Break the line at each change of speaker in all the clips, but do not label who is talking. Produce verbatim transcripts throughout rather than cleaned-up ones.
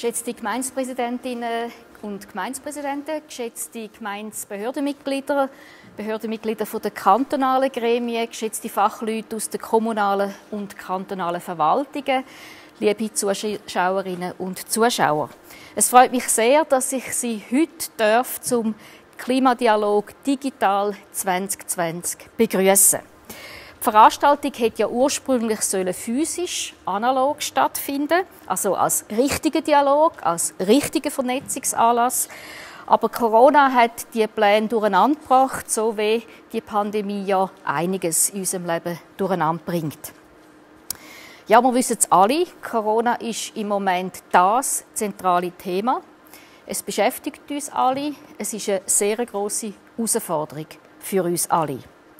Geschätzte Gemeindepräsidentinnen und Gemeindepräsidenten, geschätzte Gemeindebehördenmitglieder, Behördenmitglieder der kantonalen Gremien, geschätzte Fachleute aus den kommunalen und kantonalen Verwaltungen, liebe Zuschauerinnen und Zuschauer. Es freut mich sehr, dass ich Sie heute darf zum Klimadialog Digital zwanzig zwanzig begrüßen. Die Veranstaltung hätte ja ursprünglich physisch, analog stattfinden, also als richtiger Dialog, als richtiger Vernetzungsanlass. Aber Corona hat die Pläne durcheinander gebracht, so wie die Pandemie ja einiges in unserem Leben durcheinander bringt. Ja, wir wissen es alle, Corona ist im Moment das zentrale Thema. Es beschäftigt uns alle, es ist eine sehr grosse Herausforderung für uns alle.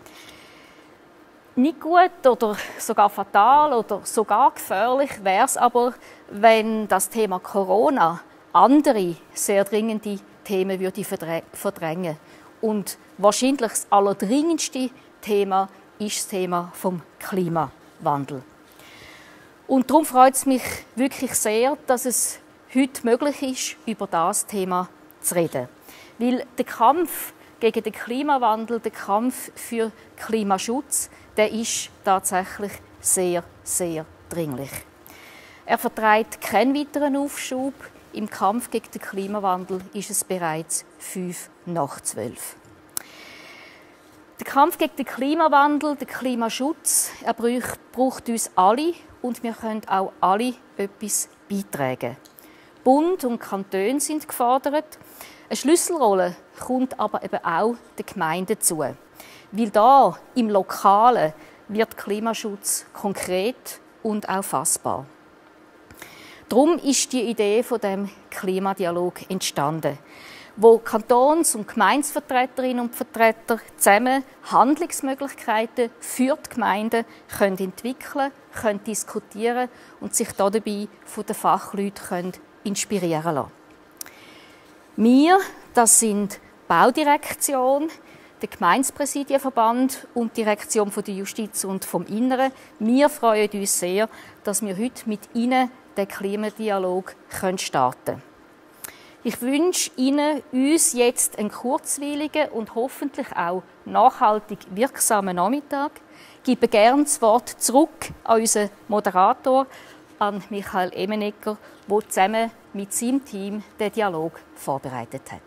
Nicht gut oder sogar fatal oder sogar gefährlich wäre es aber, wenn das Thema Corona andere sehr dringende Themen würde verdrängen. Und wahrscheinlich das allerdringendste Thema ist das Thema vom Klimawandel. Und darum freut es mich wirklich sehr, dass es heute möglich ist, über das Thema zu reden. Weil der Kampf gegen den Klimawandel, der Kampf für Klimaschutz, der ist tatsächlich sehr, sehr dringlich. Er verträgt keinen weiteren Aufschub. Im Kampf gegen den Klimawandel ist es bereits fünf nach zwölf. Der Kampf gegen den Klimawandel, den Klimaschutz, er braucht uns alle und wir können auch alle etwas beitragen. Bund und Kantone sind gefordert. Eine Schlüsselrolle kommt aber eben auch den Gemeinden zu. Weil da im Lokalen wird Klimaschutz konkret und auch fassbar. Darum ist die Idee von dem Klimadialog entstanden, wo Kantons- und Gemeindevertreterinnen und Vertreter zusammen Handlungsmöglichkeiten für die Gemeinden können entwickeln, können diskutieren und sich dabei von den Fachleuten können inspirieren lassen. Wir, das sind die Baudirektion, der Gemeindepräsidienverband und die Direktion der Justiz und vom Inneren. Wir freuen uns sehr, dass wir heute mit Ihnen den Klimadialog starten können. Ich wünsche Ihnen, uns jetzt einen kurzweiligen und hoffentlich auch nachhaltig wirksamen Nachmittag. Ich gebe gerne das Wort zurück an unseren Moderator, an Michael Emenegger, der zusammen mit seinem Team den Dialog vorbereitet hat.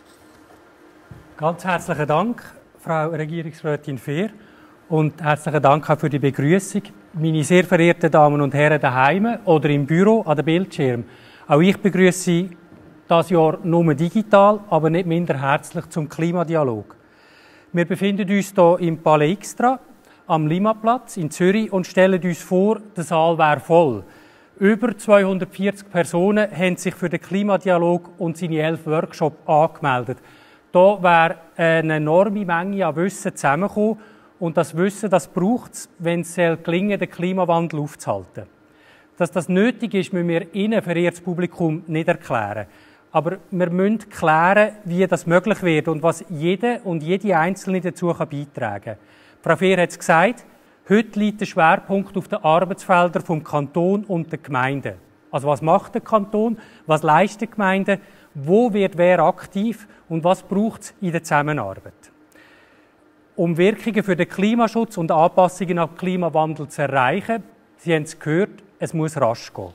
Ganz herzlichen Dank, Frau Regierungsrätin Fehr, und herzlichen Dank auch für die Begrüßung. Meine sehr verehrten Damen und Herren daheim oder im Büro an den Bildschirm. Auch ich begrüße Sie dieses Jahr nur digital, aber nicht minder herzlich zum Klimadialog. Wir befinden uns hier im Palais Extra am Limaplatz in Zürich und stellen uns vor, der Saal wäre voll. Über zweihundertvierzig Personen haben sich für den Klimadialog und seine elf Workshops angemeldet. Da wäre eine enorme Menge an Wissen zusammengekommen. Und das Wissen, das braucht es, wenn es gelingen soll, den Klimawandel aufzuhalten. Dass das nötig ist, müssen wir Ihnen, verehrtes Publikum, nicht erklären. Aber wir müssen klären, wie das möglich wird und was jeder und jede Einzelne dazu beitragen kann. Frau Fehr hat es gesagt, heute liegt der Schwerpunkt auf den Arbeitsfeldern vom Kanton und der Gemeinden. Also was macht der Kanton, was leistet die Gemeinde, wo wird wer aktiv und was braucht es in der Zusammenarbeit. Um Wirkungen für den Klimaschutz und Anpassungen an den Klimawandel zu erreichen, Sie haben es gehört, es muss rasch gehen.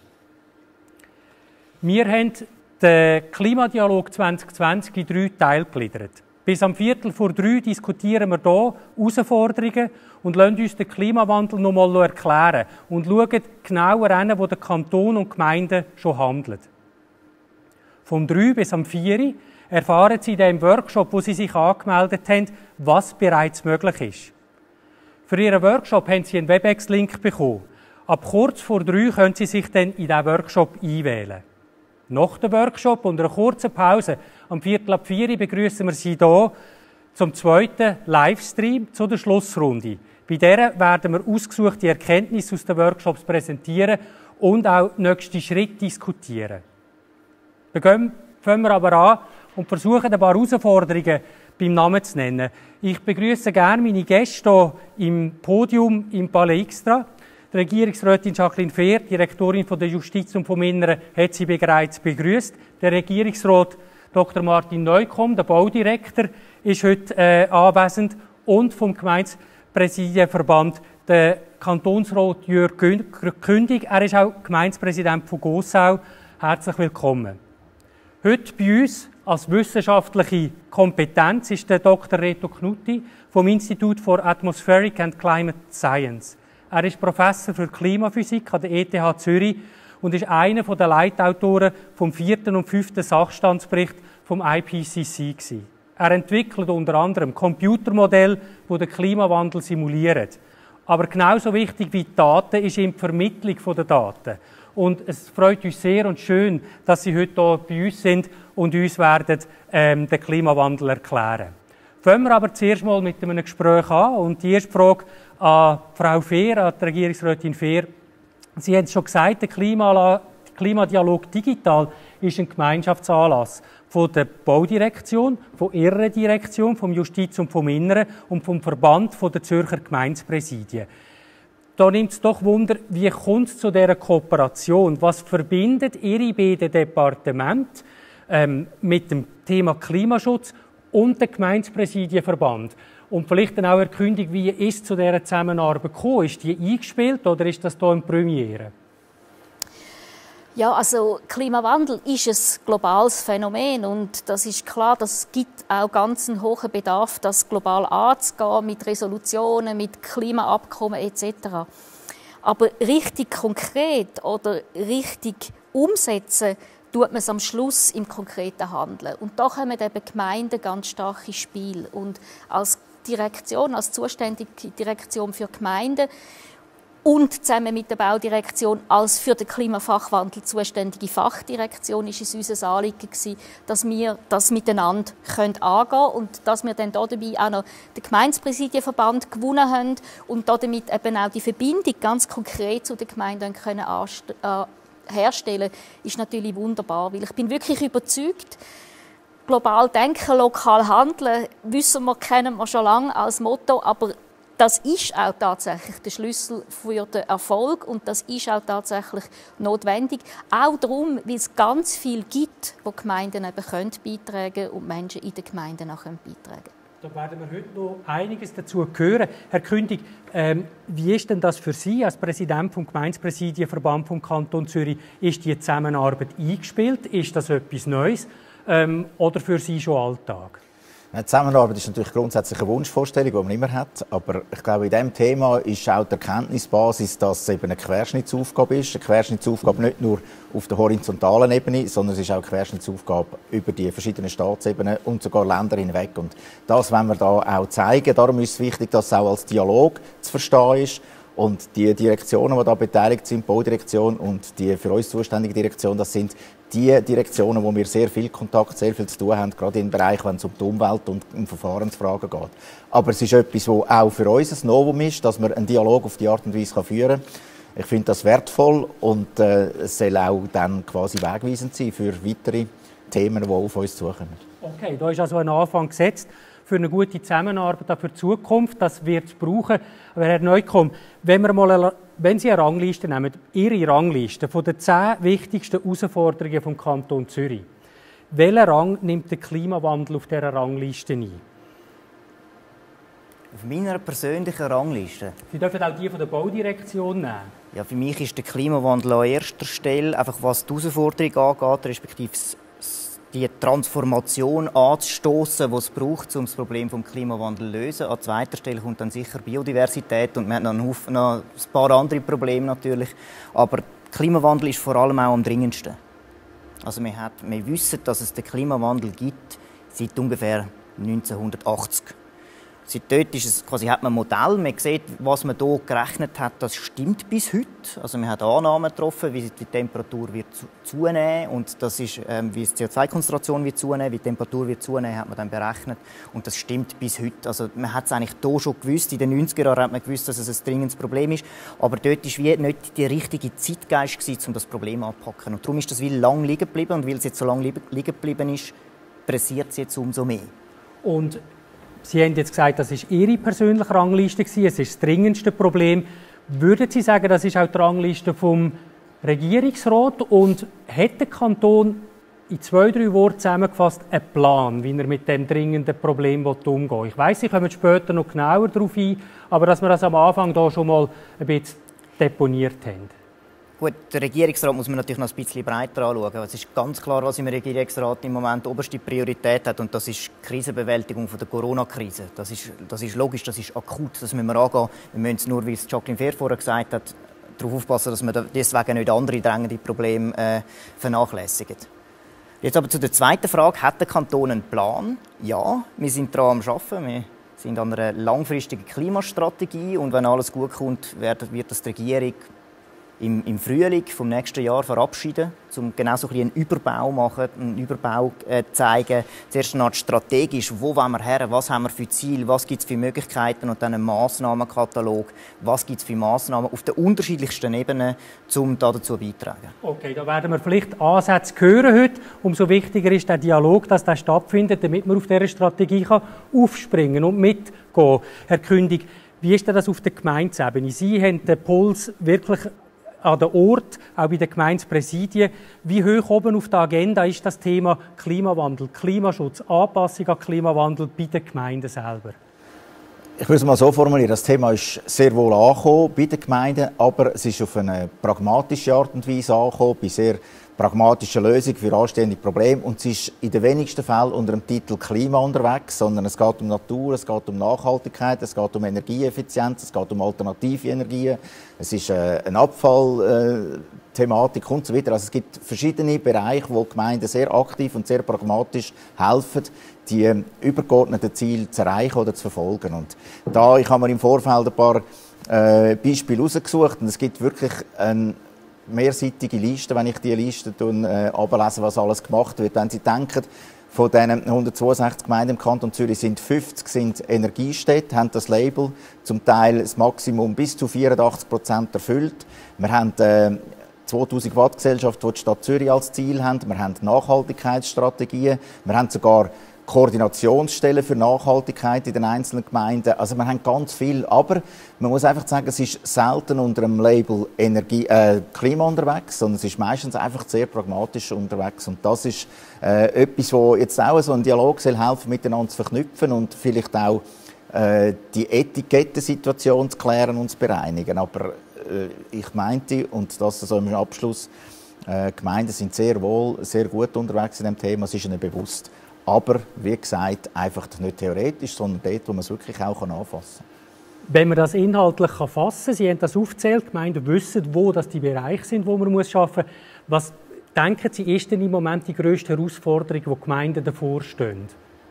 Wir haben den Klimadialog zwanzig zwanzig in drei Teile gegliedert. Bis am Viertel vor drei diskutieren wir hier Herausforderungen und lassen uns den Klimawandel noch einmal erklären und schauen genauer an, wo der Kanton und die Gemeinden schon handeln. Vom drei bis am vier erfahren Sie in dem Workshop, wo Sie sich angemeldet haben, was bereits möglich ist. Für Ihren Workshop haben Sie einen Webex-Link bekommen. Ab kurz vor drei können Sie sich dann in diesen Workshop einwählen. Nach dem Workshop und einer kurzen Pause am Viertel ab vier begrüßen wir Sie hier zum zweiten Livestream zu der Schlussrunde. Bei der werden wir ausgesuchte Erkenntnisse aus den Workshops präsentieren und auch nächste Schritte diskutieren. Dann fangen wir aber an und versuchen ein paar Herausforderungen beim Namen zu nennen. Ich begrüße gerne meine Gäste hier im Podium im Palais Extra. Die Regierungsrätin Jacqueline Fehr, Direktorin von der Justiz und vom Inneren, hat sie bereits begrüßt. Der Regierungsrat Doktor Martin Neukomm, der Baudirektor, ist heute äh, anwesend und vom Gemeindepräsidienverband der Kantonsrat Jörg Kündig. Er ist auch Gemeindepräsident von Gossau. Herzlich willkommen. Heute bei uns als wissenschaftliche Kompetenz ist der Doktor Reto Knutti vom Institut for Atmospheric and Climate Science. Er ist Professor für Klimaphysik an der E T H Zürich und ist einer der Leitautoren vom vierten und fünften Sachstandsbericht vom I P C C gewesen. Er entwickelt unter anderem Computermodelle, die den Klimawandel simulieren. Aber genauso wichtig wie die Daten ist ihm die Vermittlung der Daten. Und es freut uns sehr und schön, dass Sie heute hier bei uns sind und uns werden ähm, den Klimawandel erklären. Fangen wir aber zuerst mal mit einem Gespräch an. Und die erste Frage an Frau Fehr, an die Regierungsrätin Fehr. Sie haben es schon gesagt, der Klima, Klimadialog Digital ist ein Gemeinschaftsanlass von der Baudirektion, von Ihrer Direktion, vom Justiz und vom Inneren und vom Verband der Zürcher Gemeindepräsidien. Da nimmt es doch Wunder, wie kommt es zu dieser Kooperation? Was verbindet Ihre beiden Departemente ähm, mit dem Thema Klimaschutz und dem Gemeindepräsidienverband? Und vielleicht dann auch erkündigt, wie ist es zu dieser Zusammenarbeit gekommen? Ist die eingespielt oder ist das hier eine Premiere?
Ja, also Klimawandel ist ein globales Phänomen und das ist klar, das gibt auch ganz einen hohen Bedarf, das global anzugehen, mit Resolutionen, mit Klimaabkommen et cetera. Aber richtig konkret oder richtig umsetzen tut man es am Schluss im konkreten Handeln. Und da kommen eben Gemeinden ganz stark ins Spiel. Und als Direktion, als zuständige Direktion für Gemeinden und zusammen mit der Baudirektion als für den Klimafachwandel zuständige Fachdirektion ist es unser Anliegen gewesen, dass wir das miteinander können angehen können und dass wir dann dabei auch noch den Gemeindepräsidienverband gewonnen haben und damit eben auch die Verbindung ganz konkret zu den Gemeinden können herstellen, ist natürlich wunderbar, weil ich bin wirklich überzeugt, global denken, lokal handeln, wissen wir, kennen wir schon lange als Motto, aber das ist auch tatsächlich der Schlüssel für den Erfolg und das ist auch tatsächlich notwendig. Auch darum, weil es ganz viel gibt, wo die Gemeinden eben können beitragen und Menschen in den Gemeinden auch beitragen können.
Da werden wir heute noch einiges dazu hören. Herr Kündig, ähm, wie ist denn das für Sie als Präsident vom Gemeindepräsidienverband vom Kanton Zürich? Ist die Zusammenarbeit eingespielt? Ist das etwas Neues ähm, oder für Sie schon Alltag?
Die Zusammenarbeit ist natürlich grundsätzlich eine Wunschvorstellung, die man immer hat. Aber ich glaube, in diesem Thema ist auch die Erkenntnisbasis, dass es eben eine Querschnittsaufgabe ist. Eine Querschnittsaufgabe nicht nur auf der horizontalen Ebene, sondern es ist auch eine Querschnittsaufgabe über die verschiedenen Staatsebenen und sogar Länder hinweg. Und das wollen wir da auch zeigen. Darum ist es wichtig, dass es auch als Dialog zu verstehen ist. Und die Direktionen, die da beteiligt sind, die Baudirektion und die für uns zuständige Direktion, das sind die Direktionen, wo wir sehr viel Kontakt, sehr viel zu tun haben, gerade im Bereich, wenn es um die Umwelt und um Verfahrensfragen geht. Aber es ist etwas, das auch für uns ein Novum ist, dass man einen Dialog auf die Art und Weise führen kann. Ich finde das wertvoll und äh, es soll auch dann quasi wegweisend sein für weitere Themen, die auf uns zukommen.
Okay, da ist also ein Anfang gesetzt für eine gute Zusammenarbeit für die Zukunft. Das wird es brauchen. Aber Herr Neukomm, wenn, wir mal eine, wenn Sie eine Rangliste nehmen, Ihre Rangliste von den zehn wichtigsten Herausforderungen vom Kanton Zürich, welchen Rang nimmt der Klimawandel auf dieser Rangliste ein?
Auf meiner persönlichen Rangliste?
Sie dürfen auch die von der Baudirektion nehmen.
Ja, für mich ist der Klimawandel an erster Stelle, einfach was die Herausforderung angeht, respektive die Transformation anzustoßen, die es braucht, um das Problem des Klimawandels zu lösen. An zweiter Stelle kommt dann sicher Biodiversität und wir haben noch, einen Haufen, noch ein paar andere Probleme natürlich. Aber der Klimawandel ist vor allem auch am dringendsten. Also wir, hat, wir wissen, dass es den Klimawandel gibt seit ungefähr neunzehnhundertachtzig. Seit dort ist es, quasi, hat man ein Modell, man sieht, was man hier gerechnet hat, das stimmt bis heute. Also man hat Annahmen getroffen, wie die Temperatur wird zunehmen und das ist, ähm, wie die C O zwei Konzentration wird zunehmen, wie die Temperatur wird zunehmen, hat man dann berechnet und das stimmt bis heute. Also man hat es eigentlich hier schon gewusst, in den neunziger Jahren hat man gewusst, dass es ein dringendes Problem ist, aber dort war wie nicht der richtige Zeitgeist gewesen, um das Problem anzupacken. Und darum ist das wie lange liegen geblieben und weil es jetzt so lange liegen geblieben ist, pressiert es jetzt umso mehr.
Und Sie haben jetzt gesagt, das war Ihre persönliche Rangliste. Es ist das dringendste Problem. Würden Sie sagen, das ist auch die Rangliste vom Regierungsrat und hat der Kanton in zwei, drei Worten zusammengefasst einen Plan, wie er mit dem dringenden Problem umgehen will? Ich weiss, Sie kommen später noch genauer darauf ein, aber dass wir das am Anfang da schon mal ein bisschen deponiert haben.
Gut, der Regierungsrat muss man natürlich noch ein bisschen breiter anschauen. Es ist ganz klar, was im Regierungsrat im Moment oberste Priorität hat, und das ist die Krisenbewältigung von der Corona-Krise. Das ist, das ist logisch, das ist akut, das müssen wir angehen. Wir müssen es nur, wie es Jacqueline Fehr vorher gesagt hat, darauf aufpassen, dass wir deswegen nicht andere drängende Probleme äh, vernachlässigen. Jetzt aber zu der zweiten Frage, hat der Kanton einen Plan? Ja, wir sind daran am Arbeiten. Wir sind an einer langfristigen Klimastrategie, und wenn alles gut kommt, wird, wird das die Regierung Im, im Frühling vom nächsten Jahr verabschieden, um genau so ein bisschen einen Überbau machen, einen Überbau äh, zeigen. Zuerst eine Art strategisch, wo wollen wir her, was haben wir für Ziele, was gibt es für Möglichkeiten, und dann einen Massnahmenkatalog, was gibt es für Massnahmen auf den unterschiedlichsten Ebenen, um dazu beizutragen. Okay,
da werden wir vielleicht Ansätze hören heute. Umso wichtiger ist der Dialog, dass der stattfindet, damit man auf dieser Strategie kann aufspringen und mitgehen. Herr Kündig, wie ist denn das auf der Gemeindeebene? Sie haben den Puls wirklich an den Ort, auch bei den Gemeindepräsidien. Wie hoch oben auf der Agenda ist das Thema Klimawandel, Klimaschutz, Anpassung an Klimawandel bei den Gemeinden selber?
Ich würde es mal so formulieren, das Thema ist sehr wohl angekommen bei den Gemeinden, aber es ist auf eine pragmatische Art und Weise angekommen, bei sehr pragmatischen Lösungen für anstehende Probleme, und es ist in den wenigsten Fällen unter dem Titel Klima unterwegs, sondern es geht um Natur, es geht um Nachhaltigkeit, es geht um Energieeffizienz, es geht um alternative Energien, es ist äh, eine Abfallthematik und so weiter. Also es gibt verschiedene Bereiche, wo die Gemeinden sehr aktiv und sehr pragmatisch helfen, die äh, übergeordneten Ziele zu erreichen oder zu verfolgen. Und da, ich habe mir im Vorfeld ein paar äh, Beispiele herausgesucht, und es gibt wirklich ein mehrseitige Liste, wenn ich die Liste äh, ablese, was alles gemacht wird. Wenn Sie denken, von diesen hundertzweiundsechzig Gemeinden im Kanton Zürich sind fünfzig sind Energiestädte, haben das Label, zum Teil das Maximum bis zu vierundachtzig Prozent erfüllt. Wir haben äh, zweitausend Watt Gesellschaft, die die Stadt Zürich als Ziel haben. Wir haben Nachhaltigkeitsstrategien. Wir haben sogar Koordinationsstellen für Nachhaltigkeit in den einzelnen Gemeinden. Also wir haben ganz viel, aber man muss einfach sagen, es ist selten unter dem Label Energie, äh, Klima unterwegs, sondern es ist meistens einfach sehr pragmatisch unterwegs. Und das ist äh, etwas, wo jetzt auch so ein Dialog soll helfen, miteinander zu verknüpfen und vielleicht auch äh, die Etikettensituation zu klären und zu bereinigen. Aber äh, ich meinte, und das so im Abschluss, äh, Gemeinden sind sehr wohl, sehr gut unterwegs in dem Thema, es ist ihnen bewusst. Aber, wie gesagt, einfach nicht theoretisch, sondern dort, wo man es wirklich auch anfassen kann.
Wenn man das inhaltlich fassen kann, Sie haben das aufgezählt, die Gemeinden wissen, wo das die Bereiche sind, wo man muss arbeiten muss. Was denken Sie, ist denn im Moment die grösste Herausforderung, die die Gemeinden davor stehen?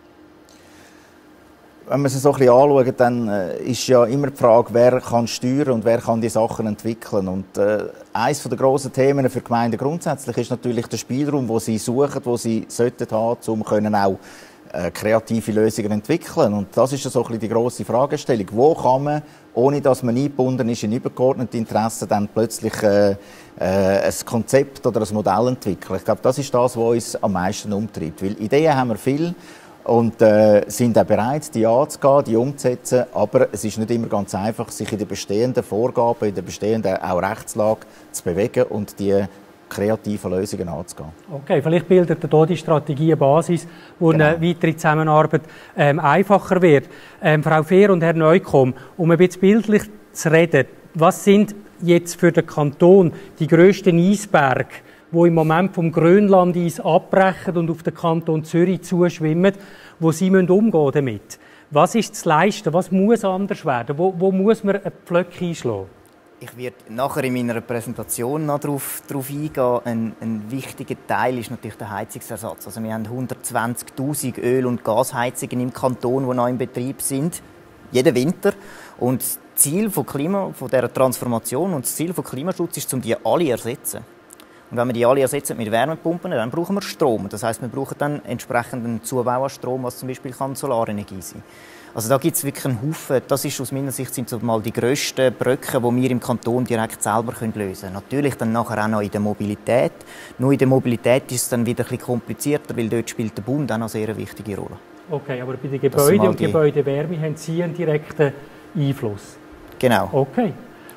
Wenn man es so ein bisschen anschaut, dann äh, ist ja immer die Frage, wer kann steuern und wer kann die Sachen entwickeln. Und äh, eines der grossen Themen für die Gemeinden grundsätzlich ist natürlich der Spielraum, den sie suchen, den sie sollten haben, um können auch äh, kreative Lösungen entwickeln. Und das ist ja so ein bisschen die grosse Fragestellung. Wo kann man, ohne dass man eingebunden ist in übergeordnete Interessen, dann plötzlich äh, äh, ein Konzept oder ein Modell entwickeln? Ich glaube, das ist das, was uns am meisten umtreibt. Weil Ideen haben wir viel. Und äh, sind auch bereit, die anzugehen, die umzusetzen. Aber es ist nicht immer ganz einfach, sich in den bestehenden Vorgaben, in der bestehenden auch Rechtslage zu bewegen und die kreativen Lösungen anzugehen.
Okay, vielleicht bildet hier die Strategie eine Basis, wo genau. eine weitere Zusammenarbeit ähm, einfacher wird. Ähm, Frau Fehr und Herr Neukomm, um ein bisschen bildlich zu reden, was sind jetzt für den Kanton die grössten Eisberge, die im Moment vom Grönlandeis abbrechen und auf den Kanton Zürich zuschwimmen, wo sie umgehen müssen damit? Was ist zu leisten? Was muss anders werden? Wo, wo muss man einen Pflock einschlagen?
Ich werde nachher in meiner Präsentation noch darauf, darauf eingehen. Ein, ein wichtiger Teil ist natürlich der Heizungsersatz. Also wir haben hundertzwanzigtausend Öl- und Gasheizungen im Kanton, die noch in Betrieb sind, jeden Winter. Und das Ziel von, Klima, von dieser Transformation und das Ziel von Klimaschutz ist, um die alle zu ersetzen. Und wenn wir die alle ersetzen mit Wärmepumpen, dann brauchen wir Strom. Das heisst, wir brauchen dann entsprechenden Zubau an Strom, was zum Beispiel kann Solarenergie sein. Also da gibt es wirklich einen Haufen. Das ist aus meiner Sicht sind so mal die grössten Brücken, die wir im Kanton direkt selber lösen können. Natürlich dann nachher auch noch in der Mobilität. Nur in der Mobilität ist es dann wieder ein bisschen komplizierter, weil dort spielt der Bund auch noch sehr eine wichtige Rolle.
Okay, aber bei den Gebäuden und Gebäudewärme haben Sie einen direkten Einfluss?
Genau.
Okay.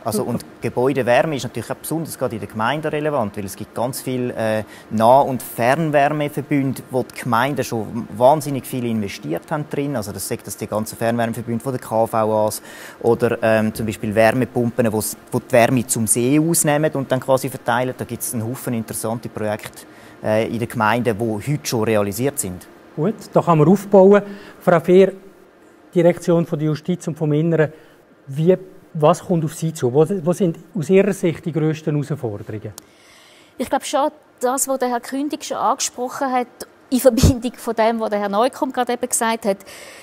Also, und Gebäudewärme ist natürlich auch besonders gerade in den Gemeinden relevant, weil es gibt ganz viele äh, Nah- und Fernwärmeverbünde, wo die Gemeinden schon wahnsinnig viel investiert haben drin. Also das sagt das die ganzen Fernwärmeverbünde von der K V As oder ähm, zum Beispiel Wärmepumpen, wo die Wärme zum See ausnehmen und dann quasi verteilen. Da gibt es einen Haufen interessante Projekte äh, in den Gemeinden, die heute schon realisiert sind.
Gut, da kann man aufbauen. Frau Fehr, Direktion von der Justiz und vom Inneren, wie Was kommt auf Sie zu? Wo sind aus Ihrer Sicht die grössten Herausforderungen?
Ich glaube schon, das, was der Herr Kündig schon angesprochen hat, in Verbindung von dem, was der Herr Neukomm gerade eben gesagt hat,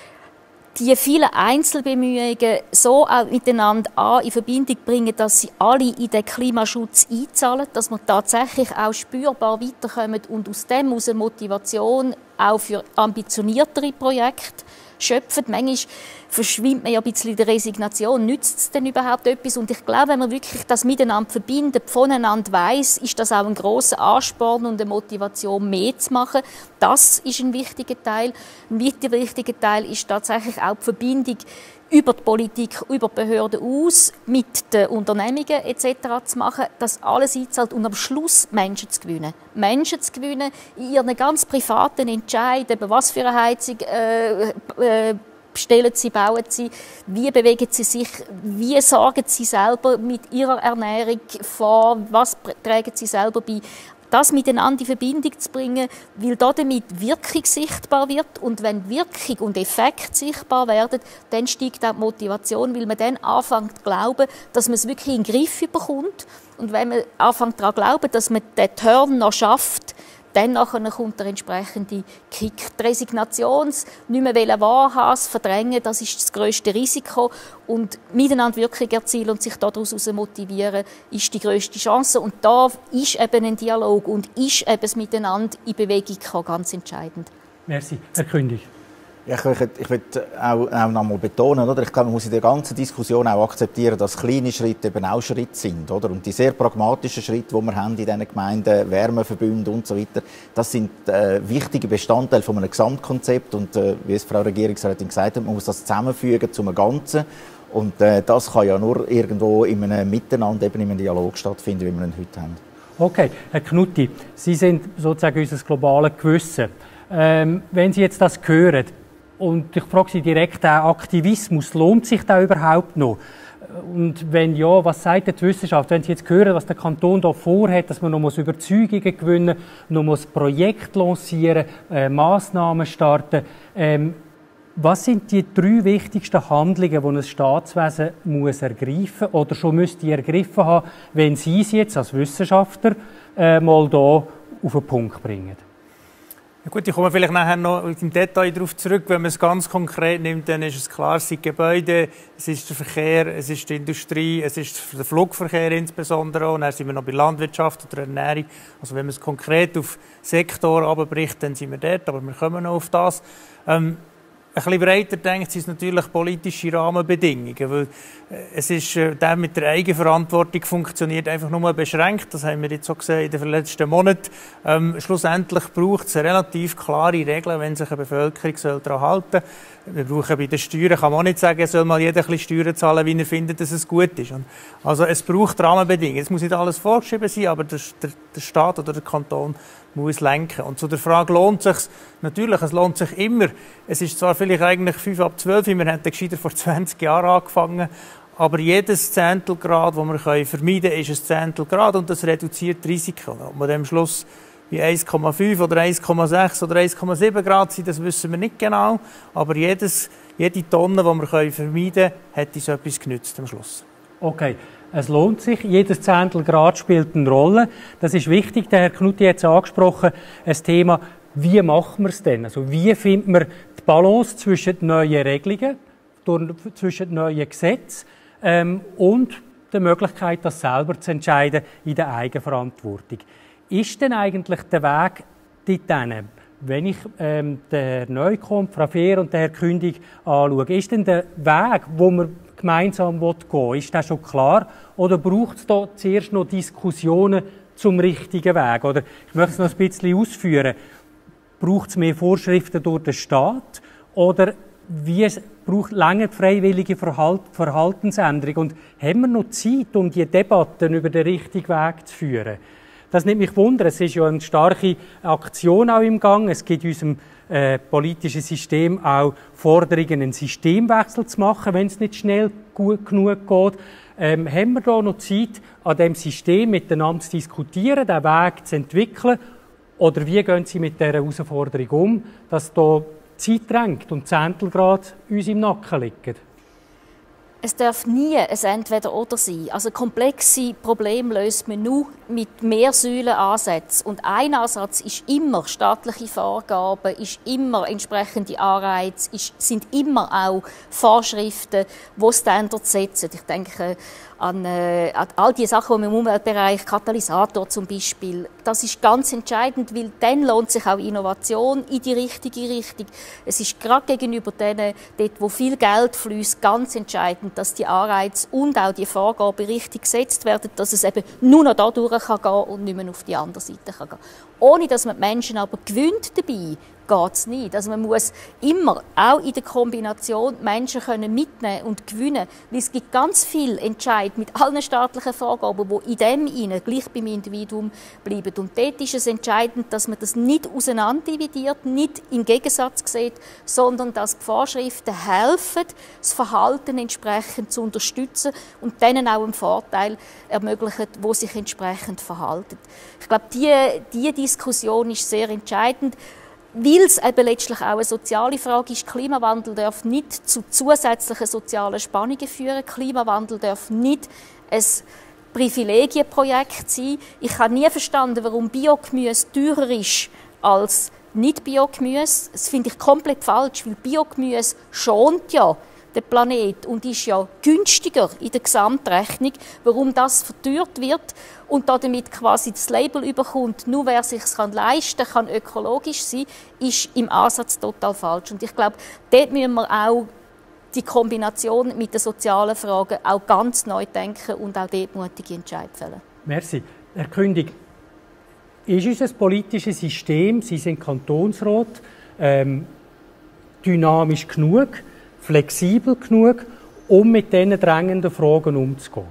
die vielen Einzelbemühungen so auch miteinander an in Verbindung bringen, dass sie alle in den Klimaschutz einzahlen, dass wir tatsächlich auch spürbar weiterkommen und aus dem aus eine Motivation auch für ambitioniertere Projekte schöpfen. Manchmal verschwimmt man ja ein bisschen in der Resignation. Nützt es denn überhaupt etwas? Und ich glaube, wenn man wirklich das miteinander verbindet, voneinander weiss, ist das auch ein grosser Ansporn und eine Motivation, mehr zu machen. Das ist ein wichtiger Teil. Ein weiterer wichtiger Teil ist tatsächlich auch die Verbindung über die Politik, über die Behörden aus, mit den Unternehmungen et cetera zu machen, dass alles einzahlt und am Schluss Menschen zu gewinnen. Menschen zu gewinnen in ihren ganz privaten Entscheidungen, was für eine Heizung äh, äh, bestellen sie, bauen sie, wie bewegen sie sich, wie sorgen sie selber mit ihrer Ernährung vor, was tragen sie selber bei. Das miteinander in Verbindung zu bringen, weil damit Wirkung sichtbar wird. Und wenn Wirkung und Effekt sichtbar werden, dann steigt auch die Motivation, weil man dann anfängt zu glauben, dass man es wirklich in den Griff bekommt. Und wenn man anfängt daran zu glauben, dass man den Turn noch schafft, dann nachher kommt der entsprechende Kick. Die Resignation, nicht mehr wahrhaben, verdrängen, das ist das grösste Risiko. Und miteinander Wirkung erzielen und sich daraus motivieren, ist die grösste Chance. Und da ist eben ein Dialog und ist eben das Miteinander in Bewegung kommen, ganz entscheidend.
Merci. Herr Kündig.
Ja, ich möchte, ich möchte auch, auch noch einmal betonen, oder? Ich glaube, man muss in der ganzen Diskussion auch akzeptieren, dass kleine Schritte eben auch Schritte sind, oder? Und die sehr pragmatischen Schritte, die wir haben in diesen Gemeinden, Wärmeverbünde und so weiter, das sind äh, wichtige Bestandteile von einem Gesamtkonzept und äh, wie es Frau Regierungsrätin gesagt hat, man muss das zusammenfügen zu einem Ganzen und äh, das kann ja nur irgendwo in einem Miteinander, eben in einem Dialog stattfinden, wie wir ihn heute haben.
Okay, Herr Knutti, Sie sind sozusagen unser globales Gewissen. Ähm, wenn Sie jetzt das hören, und ich frage Sie direkt, der Aktivismus, lohnt sich da überhaupt noch? Und wenn ja, was sagt die Wissenschaft? Wenn Sie jetzt hören, was der Kanton da vorhat, dass man noch Überzeugungen gewinnen muss, noch ein Projekt lancieren, äh, Massnahmen starten, ähm, was sind die drei wichtigsten Handlungen, die ein Staatswesen muss ergreifen oder schon müsste ergriffen haben, wenn Sie es jetzt als Wissenschaftler äh, mal da auf den Punkt bringen?
Ja gut, ich komme vielleicht nachher noch im Detail darauf zurück. Wenn man es ganz konkret nimmt, dann ist es klar, es sind Gebäude, es ist der Verkehr, es ist die Industrie, es ist der Flugverkehr insbesondere auch. Und dann sind wir noch bei Landwirtschaft oder Ernährung. Also wenn man es konkret auf Sektor runterbricht, dann sind wir dort, aber wir kommen noch auf das. Ähm, Ein bisschen breiter denkt sind es natürlich politische Rahmenbedingungen, weil es ist, der mit der Eigenverantwortung funktioniert einfach nur beschränkt. Das haben wir jetzt auch gesehen in den letzten Monaten. Ähm, schlussendlich braucht es relativ klare Regeln, wenn sich eine Bevölkerung daran halten soll. Wir brauchen bei den Steuern, kann man auch nicht sagen, es soll mal jeder ein bisschen Steuern zahlen, wie er findet, dass es gut ist. Und also es braucht Rahmenbedingungen. Es muss nicht alles vorgeschrieben sein, aber der, der, der Staat oder der Kanton muss lenken. Und zu der Frage, lohnt es sich? Natürlich, es lohnt sich immer. Es ist zwar vielleicht eigentlich fünf ab zwölf, wir hätten gescheiter vor zwanzig Jahren angefangen, aber jedes Zehntelgrad, das wir vermeiden können, ist ein Zehntelgrad und das reduziert das Risiko. Ob wir am Schluss bei eins Komma fünf oder eins Komma sechs oder eins Komma sieben Grad sind, das wissen wir nicht genau, aber jedes, jede Tonne, die wir vermeiden können, hat uns etwas genützt am Schluss.
Okay. Es lohnt sich, jedes Zehntelgrad spielt eine Rolle. Das ist wichtig, der Herr Knutti hat es angesprochen, ein Thema, wie machen wir es denn? Also wie finden wir die Balance zwischen den neuen Regelungen, zwischen den neuen Gesetzen ähm, und der Möglichkeit, das selber zu entscheiden in der Eigenverantwortung. Ist denn eigentlich der Weg dorthin, wenn ich ähm, den Herrn Neukomm, Frau Fehr und den Herrn Kündig anschaue, ist denn der Weg, wo wir gemeinsam gehen will, ist das schon klar? Oder braucht es da zuerst noch Diskussionen zum richtigen Weg? Oder ich möchte es noch ein bisschen ausführen. Braucht es mehr Vorschriften durch den Staat? Oder wie es braucht lange freiwillige Verhalt, Verhaltensänderung. Und haben wir noch Zeit, um diese Debatten über den richtigen Weg zu führen? Das nimmt mich wunder. Es ist ja eine starke Aktion auch im Gang. Es gibt in unserem äh, politischen System auch Forderungen, einen Systemwechsel zu machen, wenn es nicht schnell gut genug geht. Ähm, haben wir da noch Zeit, an diesem System miteinander zu diskutieren, den Weg zu entwickeln? Oder wie gehen Sie mit dieser Herausforderung um, dass da Zeit drängt und Zehntelgrad uns im Nacken liegen?
Es darf nie ein Entweder-Oder sein. Also komplexe Probleme löst man nur mit mehr Säulenansätzen. Und ein Ansatz ist immer staatliche Vorgaben, ist immer entsprechende Anreize, ist, sind immer auch Vorschriften, die Standards setzen. Ich denke an, äh, an all die Sachen, die wir im Umweltbereich, Katalysator zum Beispiel, das ist ganz entscheidend, weil dann lohnt sich auch Innovation in die richtige Richtung. Es ist gerade gegenüber denen, dort, wo viel Geld fließt, ganz entscheidend, dass die Anreize und auch die Vorgaben richtig gesetzt werden, dass es eben nur noch da durch kann gehen und nicht mehr auf die andere Seite kann gehen. Ohne dass man die Menschen aber gewinnt dabei, geht es nicht. Also man muss immer, auch in der Kombination, Menschen können mitnehmen und gewinnen. Weil es gibt ganz viel Entscheid mit allen staatlichen Vorgaben, die in dem hinein gleich beim Individuum bleiben. Und dort ist es entscheidend, dass man das nicht auseinanderdividiert, nicht im Gegensatz sieht, sondern dass die Vorschriften helfen, das Verhalten entsprechend zu unterstützen und denen auch einen Vorteil ermöglichen, wo sich entsprechend verhalten. Ich glaube, diese die Diskussion ist sehr entscheidend, weil es eben letztlich auch eine soziale Frage ist. Klimawandel darf nicht zu zusätzlichen sozialen Spannungen führen. Klimawandel darf nicht ein Privilegienprojekt sein. Ich habe nie verstanden, warum Biogemüse teurer ist als Nicht-Biogemüse. Das finde ich komplett falsch, weil Biogemüse schont ja den Planet und ist ja günstiger in der Gesamtrechnung. Warum das verteuert wird und damit quasi das Label überkommt, nur wer sich es leisten kann, kann ökologisch sein, ist im Ansatz total falsch. Und ich glaube, dort müssen wir auch die Kombination mit den sozialen Fragen auch ganz neu denken und auch dort mutige Entscheidungen fällen.
Merci. Herr Kündig, ist unser politisches System, Sie sind Kantonsrat, ähm, dynamisch genug, flexibel genug, um mit diesen drängenden Fragen umzugehen?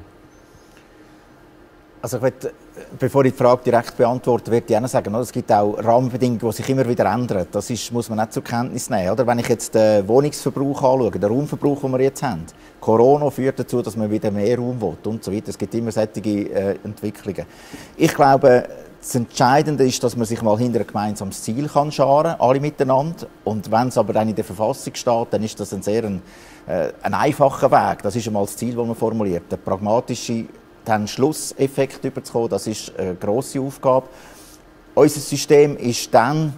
Also ich will, bevor ich die Frage direkt beantworte, würde ich auch sagen, es gibt auch Rahmenbedingungen, die sich immer wieder ändern. Das ist, muss man nicht zur Kenntnis nehmen. Oder? Wenn ich jetzt den Wohnungsverbrauch anschaue, den Raumverbrauch, den wir jetzt haben, Corona führt dazu, dass man wieder mehr Raum will und so weiter. Es gibt immer solche äh, Entwicklungen. Ich glaube, das Entscheidende ist, dass man sich mal hinter ein gemeinsames Ziel kann scharen, alle miteinander. Und wenn es aber dann in der Verfassung steht, dann ist das ein sehr ein, äh, ein einfacher Weg. Das ist einmal das Ziel, das man formuliert. Der pragmatische den Schlusseffekt überzukommen, das ist eine grosse Aufgabe. Unser System ist dann,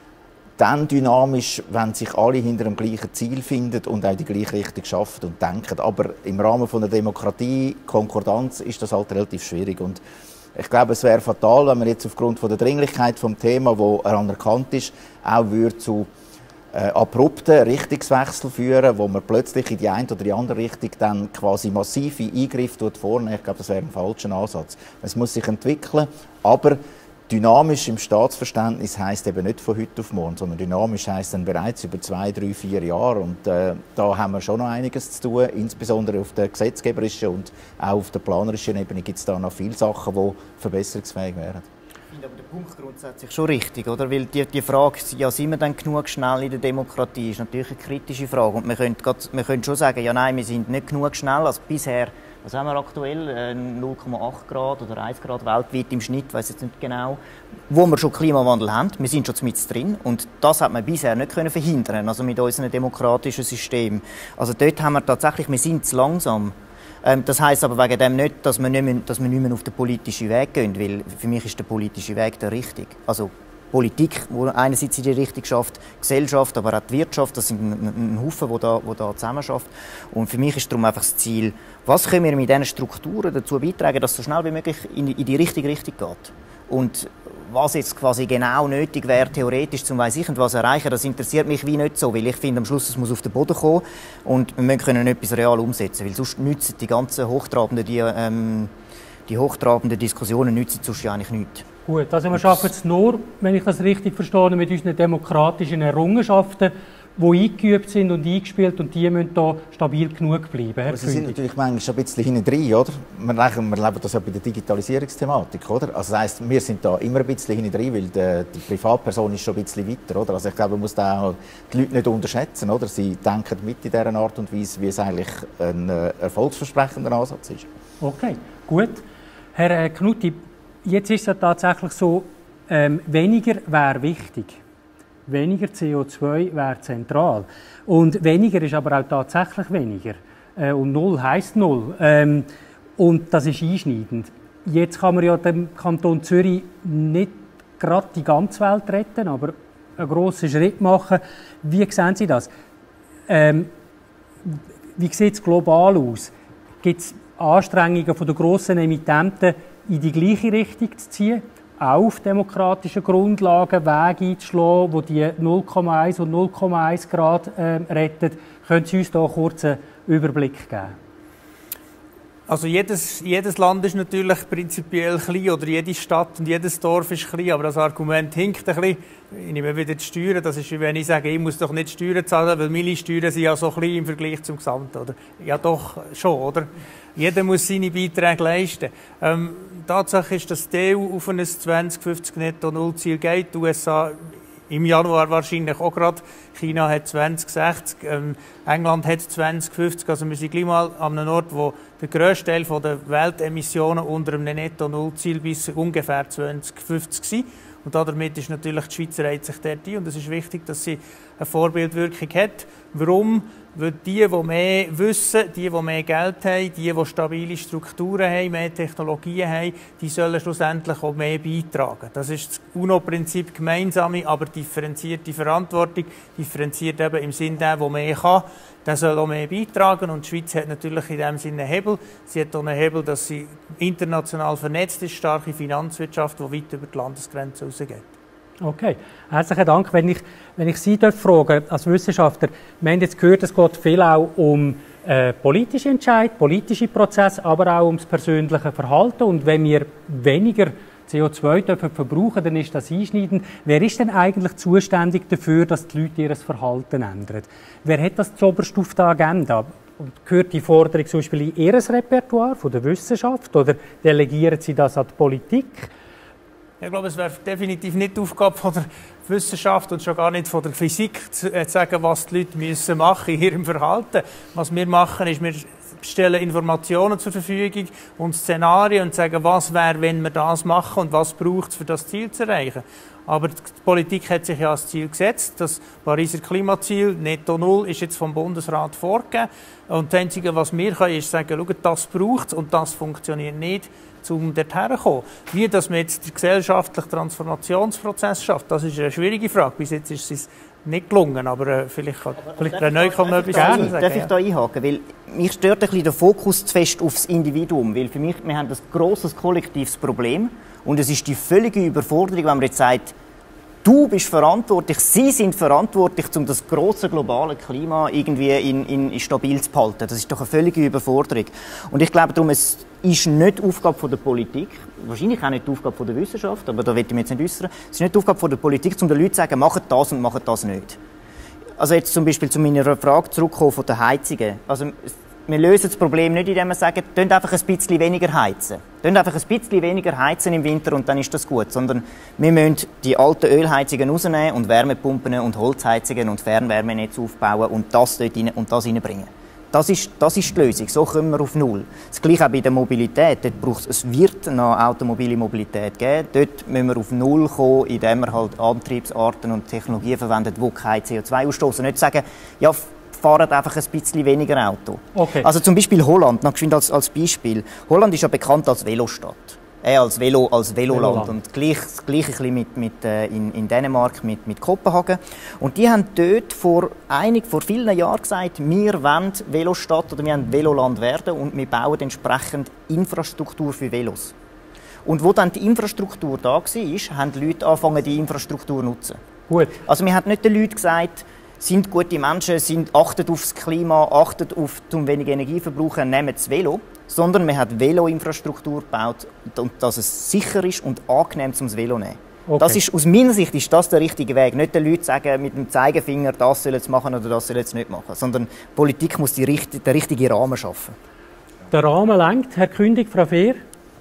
dann dynamisch, wenn sich alle hinter dem gleichen Ziel finden und auch die gleiche Richtung schaffen und denken. Aber im Rahmen von der Demokratie, Konkordanz, ist das halt relativ schwierig. Und ich glaube, es wäre fatal, wenn man jetzt aufgrund von der Dringlichkeit des Themas, das anerkannt ist, auch würde zu äh, abrupten Richtungswechsel führen, wo man plötzlich in die eine oder die andere Richtung dann quasi massive Eingriffe vornehmen. Ich glaube, das wäre ein falscher Ansatz. Es muss sich entwickeln, aber dynamisch im Staatsverständnis heisst eben nicht von heute auf morgen, sondern dynamisch heisst dann bereits über zwei, drei, vier Jahre. Und äh, da haben wir schon noch einiges zu tun, insbesondere auf der gesetzgeberischen und auch auf der planerischen Ebene gibt es da noch viele Sachen, die verbesserungsfähig wären.
Ich finde aber den Punkt grundsätzlich schon richtig, oder? Weil die, die Frage, ja, sind wir dann genug schnell in der Demokratie, ist natürlich eine kritische Frage. Und wir können, grad, wir können schon sagen, ja nein, wir sind nicht genug schnell, als bisher. Was haben wir aktuell? null Komma acht Grad oder ein Grad weltweit im Schnitt, ich weiss jetzt nicht genau. Wo wir schon Klimawandel haben, wir sind schon mit drin und das hat man bisher nicht können verhindern, also mit unserem demokratischen System. Also dort haben wir tatsächlich, wir sind zu langsam. Ähm, das heisst aber wegen dem nicht, dass wir nicht mehr, dass wir nicht mehr auf den politischen Weg gehen, weil für mich ist der politische Weg der richtige. Also Politik, die einerseits in die Richtung schafft, Gesellschaft, aber auch die Wirtschaft, das sind ein, ein Haufen, die da, da zusammen schafft. Und für mich ist darum einfach das Ziel, was können wir mit diesen Strukturen dazu beitragen, dass es so schnell wie möglich in, in die richtige Richtung geht. Und was jetzt quasi genau nötig wäre, theoretisch, zum weiss ich und was erreichen, das interessiert mich wie nicht so, weil ich finde, am Schluss es muss auf den Boden kommen und wir müssen können etwas real umsetzen, weil sonst nützen die ganzen hochtrabenden, die, ähm, die hochtrabenden Diskussionen nützen sonst ja eigentlich nichts.
Gut, also wir schaffen es nur, wenn ich das richtig verstehe, mit unseren demokratischen Errungenschaften, die eingeübt sind und eingespielt und die müssen da stabil genug bleiben. Herr
Aber Sie sind
Kündig.
natürlich manchmal ein bisschen hinten drin, oder? Wir, wir leben das ja bei der Digitalisierungsthematik, oder? Also das heisst, wir sind da immer ein bisschen hinten drin, weil die, die Privatperson ist schon ein bisschen weiter, oder? Also ich glaube, man muss da auch die Leute nicht unterschätzen, oder? Sie denken mit in dieser Art und Weise, wie es eigentlich ein äh, erfolgsversprechender Ansatz ist.
Okay, gut. Herr Knutti, jetzt ist es ja tatsächlich so, ähm, weniger wäre wichtig. Weniger C O zwei wäre zentral. Und weniger ist aber auch tatsächlich weniger. Äh, und null heisst null. Ähm, und das ist einschneidend. Jetzt kann man ja dem Kanton Zürich nicht gerade die ganze Welt retten, aber einen grossen Schritt machen. Wie sehen Sie das? Ähm, wie sieht es global aus? Gibt es Anstrengungen von den grossen Emittenten, in die gleiche Richtung zu ziehen? Auch auf demokratischen Grundlagen Wege einzuschlagen, die die null Komma eins und null Komma eins Grad äh, retten. Können Sie uns da einen kurzen Überblick geben?
Also jedes, jedes Land ist natürlich prinzipiell klein, oder jede Stadt und jedes Dorf ist klein, aber das Argument hinkt ein bisschen. Ich nehme wieder die Steuern, das ist wie wenn ich sage, ich muss doch nicht Steuern zahlen, weil meine Steuern sind ja so klein im Vergleich zum Gesamten, oder? Ja doch, schon, oder? Jeder muss seine Beiträge leisten. Ähm, Tatsache ist, dass die E U auf ein zwanzig fünfzig Netto-Null-Ziel geht, die U S A im Januar wahrscheinlich auch gerade. China hat zwanzig sechzig, ähm, England hat zwanzig fünfzig. Also wir sind gleich mal an einem Ort, wo der grösste Teil der Weltemissionen unter einem Netto-Null-Ziel bis ungefähr zwanzig fünfzig sind. Und damit ist natürlich die Schweiz reiht sich dort ein. Und es ist wichtig, dass sie eine Vorbildwirkung hat. Warum? Weil die, die mehr wissen, die, die mehr Geld haben, die, die stabile Strukturen haben, mehr Technologien haben, die sollen schlussendlich auch mehr beitragen. Das ist das UNO-Prinzip, gemeinsame, aber differenzierte Verantwortung. Differenziert eben im Sinne, der, der mehr kann, der soll auch mehr beitragen. Und die Schweiz hat natürlich in diesem Sinne einen Hebel. Sie hat auch einen Hebel, dass sie international vernetzt ist, starke Finanzwirtschaft, die weit über die Landesgrenze rausgeht.
Okay, herzlichen Dank. Wenn ich, wenn ich Sie fragen als Wissenschaftler, wir haben jetzt gehört, es geht viel auch um äh, politische Entscheidungen, politische Prozesse, aber auch um das persönliche Verhalten. Und wenn wir weniger C O zwei dürfen verbrauchen, dann ist das einschneidend. Wer ist denn eigentlich zuständig dafür, dass die Leute ihr Verhalten ändern? Wer hat das zuoberst auf der Agenda? Und gehört die Forderung zum Beispiel in Ihr Repertoire von der Wissenschaft oder delegieren Sie das an die Politik?
Ich glaube, es wäre definitiv nicht die Aufgabe von der Wissenschaft und schon gar nicht von der Physik zu sagen, was die Leute müssen machen in ihrem Verhalten. Was wir machen, ist, wir stellen Informationen zur Verfügung und Szenarien und sagen, was wäre, wenn wir das machen und was braucht es, um das Ziel zu erreichen. Aber die Politik hat sich ja als Ziel gesetzt. Das Pariser Klimaziel, Netto Null, ist jetzt vom Bundesrat vorgegeben. Und das Einzige, was wir können, ist sagen, schau, das braucht es und das funktioniert nicht, um dorthin zu kommen. Wie dass man jetzt den gesellschaftlichen Transformationsprozess schafft, das ist eine schwierige Frage. Bis jetzt ist es nicht gelungen, aber äh, vielleicht kann vielleicht der Neukomm noch etwas
sagen.
sagen.
Darf ich da einhaken? Weil mich stört ein bisschen der Fokus zu fest aufs Individuum. Weil für mich, wir haben ein grosses kollektives Problem und es ist die völlige Überforderung, wenn man jetzt sagt, du bist verantwortlich, Sie sind verantwortlich, um das grosse globale Klima irgendwie in, in, in stabil zu behalten. Das ist doch eine völlige Überforderung. Und ich glaube darum, es ist nicht die Aufgabe der Politik, wahrscheinlich auch nicht die Aufgabe der Wissenschaft, aber da will ich mich jetzt nicht äußern. Es ist nicht die Aufgabe der Politik, um den Leuten zu sagen, macht das und macht das nicht. Also jetzt zum Beispiel zu meiner Frage zurückkommen von den Heizungen. Also wir lösen das Problem nicht, indem wir sagen, tönt einfach ein bisschen weniger heizen. Tönt einfach ein bisschen weniger heizen im Winter und dann ist das gut. Sondern wir müssen die alten Ölheizungen rausnehmen und Wärmepumpen und Holzheizungen und Fernwärmenetze aufbauen und das dort rein, und das reinbringen. Das ist, das ist die Lösung. So kommen wir auf Null. Das Gleiche auch bei der Mobilität. Dort braucht es, es wird noch automobile Mobilität geben. Dort müssen wir auf Null kommen, indem wir halt Antriebsarten und Technologien verwenden, die kein C O zwei ausstoßen. Nicht sagen, ja, fahren einfach ein bisschen weniger Auto.
Okay.
Also zum Beispiel Holland, noch geschwind als, als Beispiel. Holland ist ja bekannt als Velostadt. Äh, als, Velo, als Veloland. Veloland. Und gleich, das Gleiche ein bisschen mit, mit, äh, in, in Dänemark mit, mit Kopenhagen. Und die haben dort vor, einig, vor vielen Jahren gesagt, wir wollen Velostadt oder wir wollen Veloland werden und wir bauen entsprechend Infrastruktur für Velos. Und wo dann die Infrastruktur da war, haben die Leute angefangen, die Infrastruktur zu nutzen.
Gut.
Also wir haben nicht den Leuten gesagt, sind gute Menschen, sind, achtet aufs Klima, achtet auf, um wenig Energie zu verbrauchen, nehmen das Velo. Sondern man hat Velo-Infrastruktur gebaut, und dass es sicher ist und angenehm zum Velo nehmen. Okay. Das ist, aus meiner Sicht ist das der richtige Weg. Nicht den Leuten sagen, mit dem Zeigefinger, das sollen sie machen oder das sollen sie nicht machen. Sondern Politik muss die, den richtigen Rahmen schaffen.
Der Rahmen lenkt, Herr Kündig, Frau Fehr?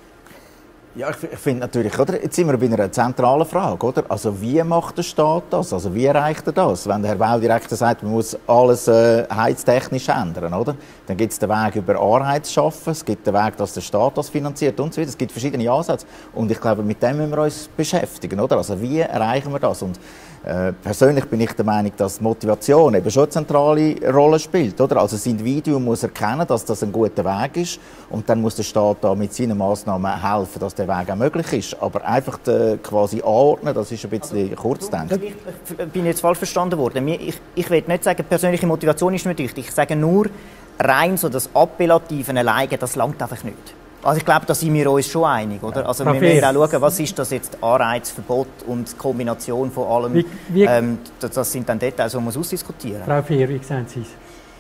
Ja, ich, ich finde natürlich, oder, jetzt sind wir bei einer zentralen Frage, oder? Also wie macht der Staat das? Also wie erreicht er das? Wenn der Herr Baudirektor sagt, man muss alles äh, heiztechnisch ändern, oder? Dann gibt es den Weg über Anreiz schaffen, es gibt den Weg, dass der Staat das finanziert und so weiter. Es gibt verschiedene Ansätze und ich glaube, mit dem müssen wir uns beschäftigen, oder? Also wie erreichen wir das? Und äh, persönlich bin ich der Meinung, dass Motivation eben schon eine zentrale Rolle spielt, oder? Also das Individuum muss erkennen, dass das ein guter Weg ist und dann muss der Staat da mit seinen Massnahmen helfen, dass der Weg auch möglich ist. Aber einfach äh, quasi anordnen, das ist ein bisschen also, kurzdenken.
Ich bin jetzt falsch verstanden worden. Ich, ich will nicht sagen, persönliche Motivation ist nicht wichtig. Ich sage nur, rein so das Appellative alleine, das langt einfach nicht. Also ich glaube, da sind wir uns schon einig, oder? Also wir müssen auch schauen, was ist das jetzt Anreiz, Verbot und die Kombination von allem. Wie, wie ähm, das, das sind dann Details, die man ausdiskutieren muss.
Frau Fehr, wie sehen Sie es?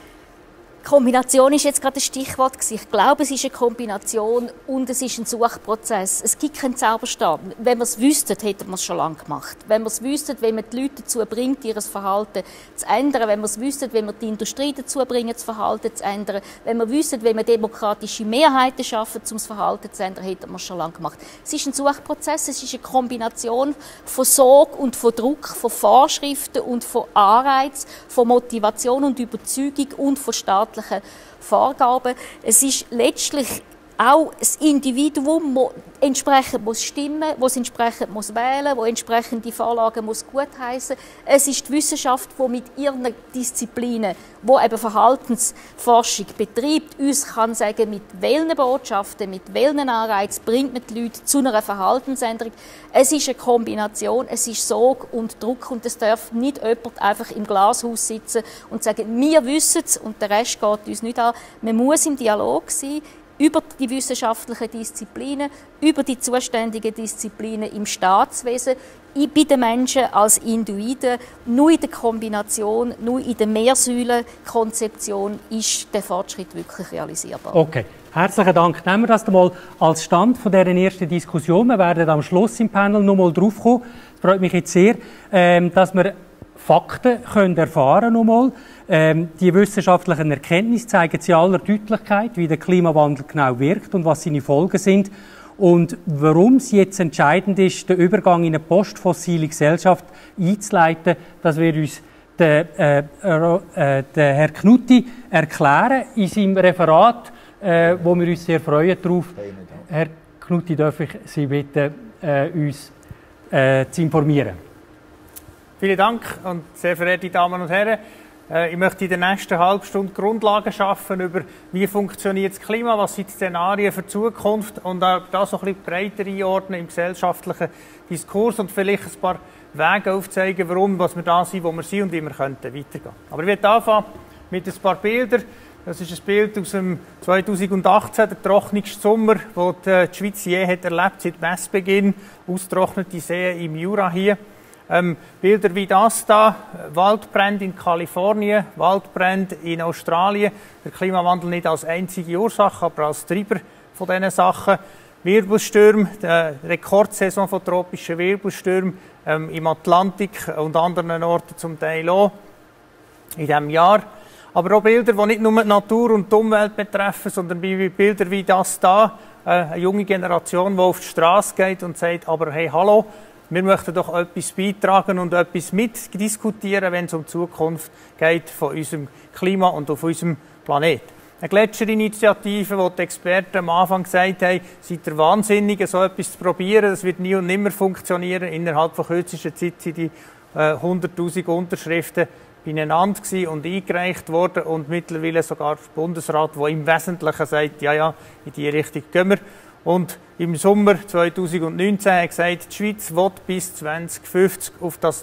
Kombination ist jetzt gerade ein Stichwort. Ich glaube, es ist eine Kombination und es ist ein Suchprozess. Es gibt keinen Zauberstab. Wenn wir es wüssten, hätten wir es schon lange gemacht. Wenn wir es wüssten, wenn man die Leute dazu bringt, ihr Verhalten zu ändern, wenn wir es wüssten, wenn wir die Industrie dazu bringen, das Verhalten zu ändern, wenn wir wüssten, wenn wir demokratische Mehrheiten schaffen, um das Verhalten zu ändern, hätten wir es schon lange gemacht. Es ist ein Suchprozess, es ist eine Kombination von Sog und von Druck, von Vorschriften und von Anreiz, von Motivation und Überzeugung und von staatlichen Vorgaben. Es ist letztlich auch das Individuum, das entsprechend muss stimmen, das entsprechend muss wählen, das entsprechende Vorlagen muss gutheissen. Es ist die Wissenschaft, die mit ihren Disziplinen, die eben Verhaltensforschung betreibt, uns kann sagen, mit welchen Botschaften, mit welchen Anreizen bringt man die Leute zu einer Verhaltensänderung. Es ist eine Kombination, es ist Sog und Druck und es darf nicht jemand einfach im Glashaus sitzen und sagen, wir wissen es und der Rest geht uns nicht an. Man muss im Dialog sein, über die wissenschaftlichen Disziplinen, über die zuständigen Disziplinen im Staatswesen, bei den Menschen als Individuen. Nur in der Kombination, nur in der Mehrsäulenkonzeption ist der Fortschritt wirklich realisierbar.
Okay, herzlichen Dank. Nehmen wir das mal als Stand von dieser ersten Diskussion. Wir werden am Schluss im Panel noch mal drauf kommen. Es freut mich jetzt sehr, dass wir Fakten können erfahren nochmal. Ähm, die wissenschaftlichen Erkenntnisse zeigen in aller Deutlichkeit, wie der Klimawandel genau wirkt und was seine Folgen sind. Und warum es jetzt entscheidend ist, den Übergang in eine postfossile Gesellschaft einzuleiten, das wird uns der, äh, äh, der Herr Knutti erklären in seinem Referat, äh, wo wir uns sehr freuen darauf. Herr Knutti, darf ich Sie bitten, äh, uns äh, zu informieren?
Vielen Dank und sehr verehrte Damen und Herren. Ich möchte in der nächsten halben Stunde Grundlagen schaffen über, wie funktioniert das Klima, was sind die Szenarien für die Zukunft und auch das so ein bisschen breiter einordnen im gesellschaftlichen Diskurs und vielleicht ein paar Wege aufzeigen, warum was wir da sind, wo wir sind und wie wir könnten weitergehen. Aber ich werde anfangen mit ein paar Bildern. Das ist ein Bild aus dem zweitausendachtzehn, der trockenste Sommer, den die Schweiz je hat erlebt seit Messbeginn. Ausgetrocknete Seen im Jura hier. Ähm, Bilder wie das da, Waldbrände in Kalifornien, Waldbrände in Australien, der Klimawandel nicht als einzige Ursache, aber als Treiber von diesen Sachen. Wirbelstürme, die Rekordsaison von tropischen Wirbelstürmen ähm, im Atlantik und anderen Orten zum Teil auch in diesem Jahr. Aber auch Bilder, die nicht nur die Natur und die Umwelt betreffen, sondern Bilder wie das da, äh, eine junge Generation, die auf die Straße geht und sagt, aber hey, hallo, wir möchten doch etwas beitragen und etwas mitdiskutieren, wenn es um die Zukunft geht von unserem Klima und auf unserem Planeten. Eine Gletscherinitiative, wo die Experten am Anfang gesagt haben, seid ihr wahnsinnig, so etwas zu probieren, das wird nie und nimmer funktionieren. Innerhalb von kürzester Zeit sind die äh, hunderttausend Unterschriften beieinander gewesen und eingereicht worden und mittlerweile sogar der Bundesrat, der im Wesentlichen sagt, ja, ja, in die Richtung gehen wir. Und im Sommer zweitausendneunzehn hat gesagt, die Schweiz will bis zweitausendfünfzig auf das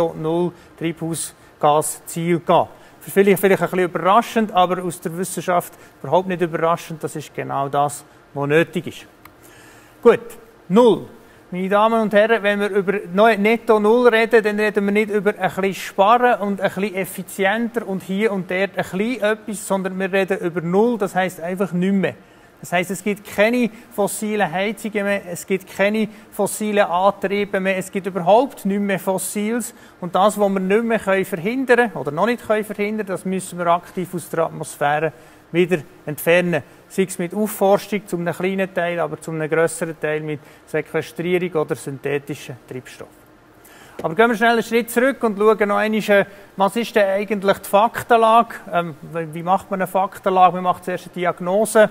Netto-Null-Treibhausgas-Ziel gehen. Für viele vielleicht ein bisschen überraschend, aber aus der Wissenschaft überhaupt nicht überraschend. Das ist genau das, was nötig ist. Gut, Null. Meine Damen und Herren, wenn wir über Netto Null reden, dann reden wir nicht über ein bisschen sparen und ein bisschen effizienter und hier und dort ein bisschen etwas, sondern wir reden über Null, das heisst einfach nicht mehr. Das heisst, es gibt keine fossilen Heizungen mehr, es gibt keine fossilen Antriebe mehr, es gibt überhaupt nichts mehr Fossiles. Und das, was wir nicht mehr verhindern können, oder noch nicht können verhindern, das müssen wir aktiv aus der Atmosphäre wieder entfernen. Sei es mit Aufforstung zu einem kleinen Teil, aber zu einem grösseren Teil mit Sequestrierung oder synthetischen Treibstoffen. Aber gehen wir schnell einen Schritt zurück und schauen noch einmal, was ist denn eigentlich die Faktenlage? Ähm, wie macht man eine Faktenlage? Man macht zuerst eine Diagnose.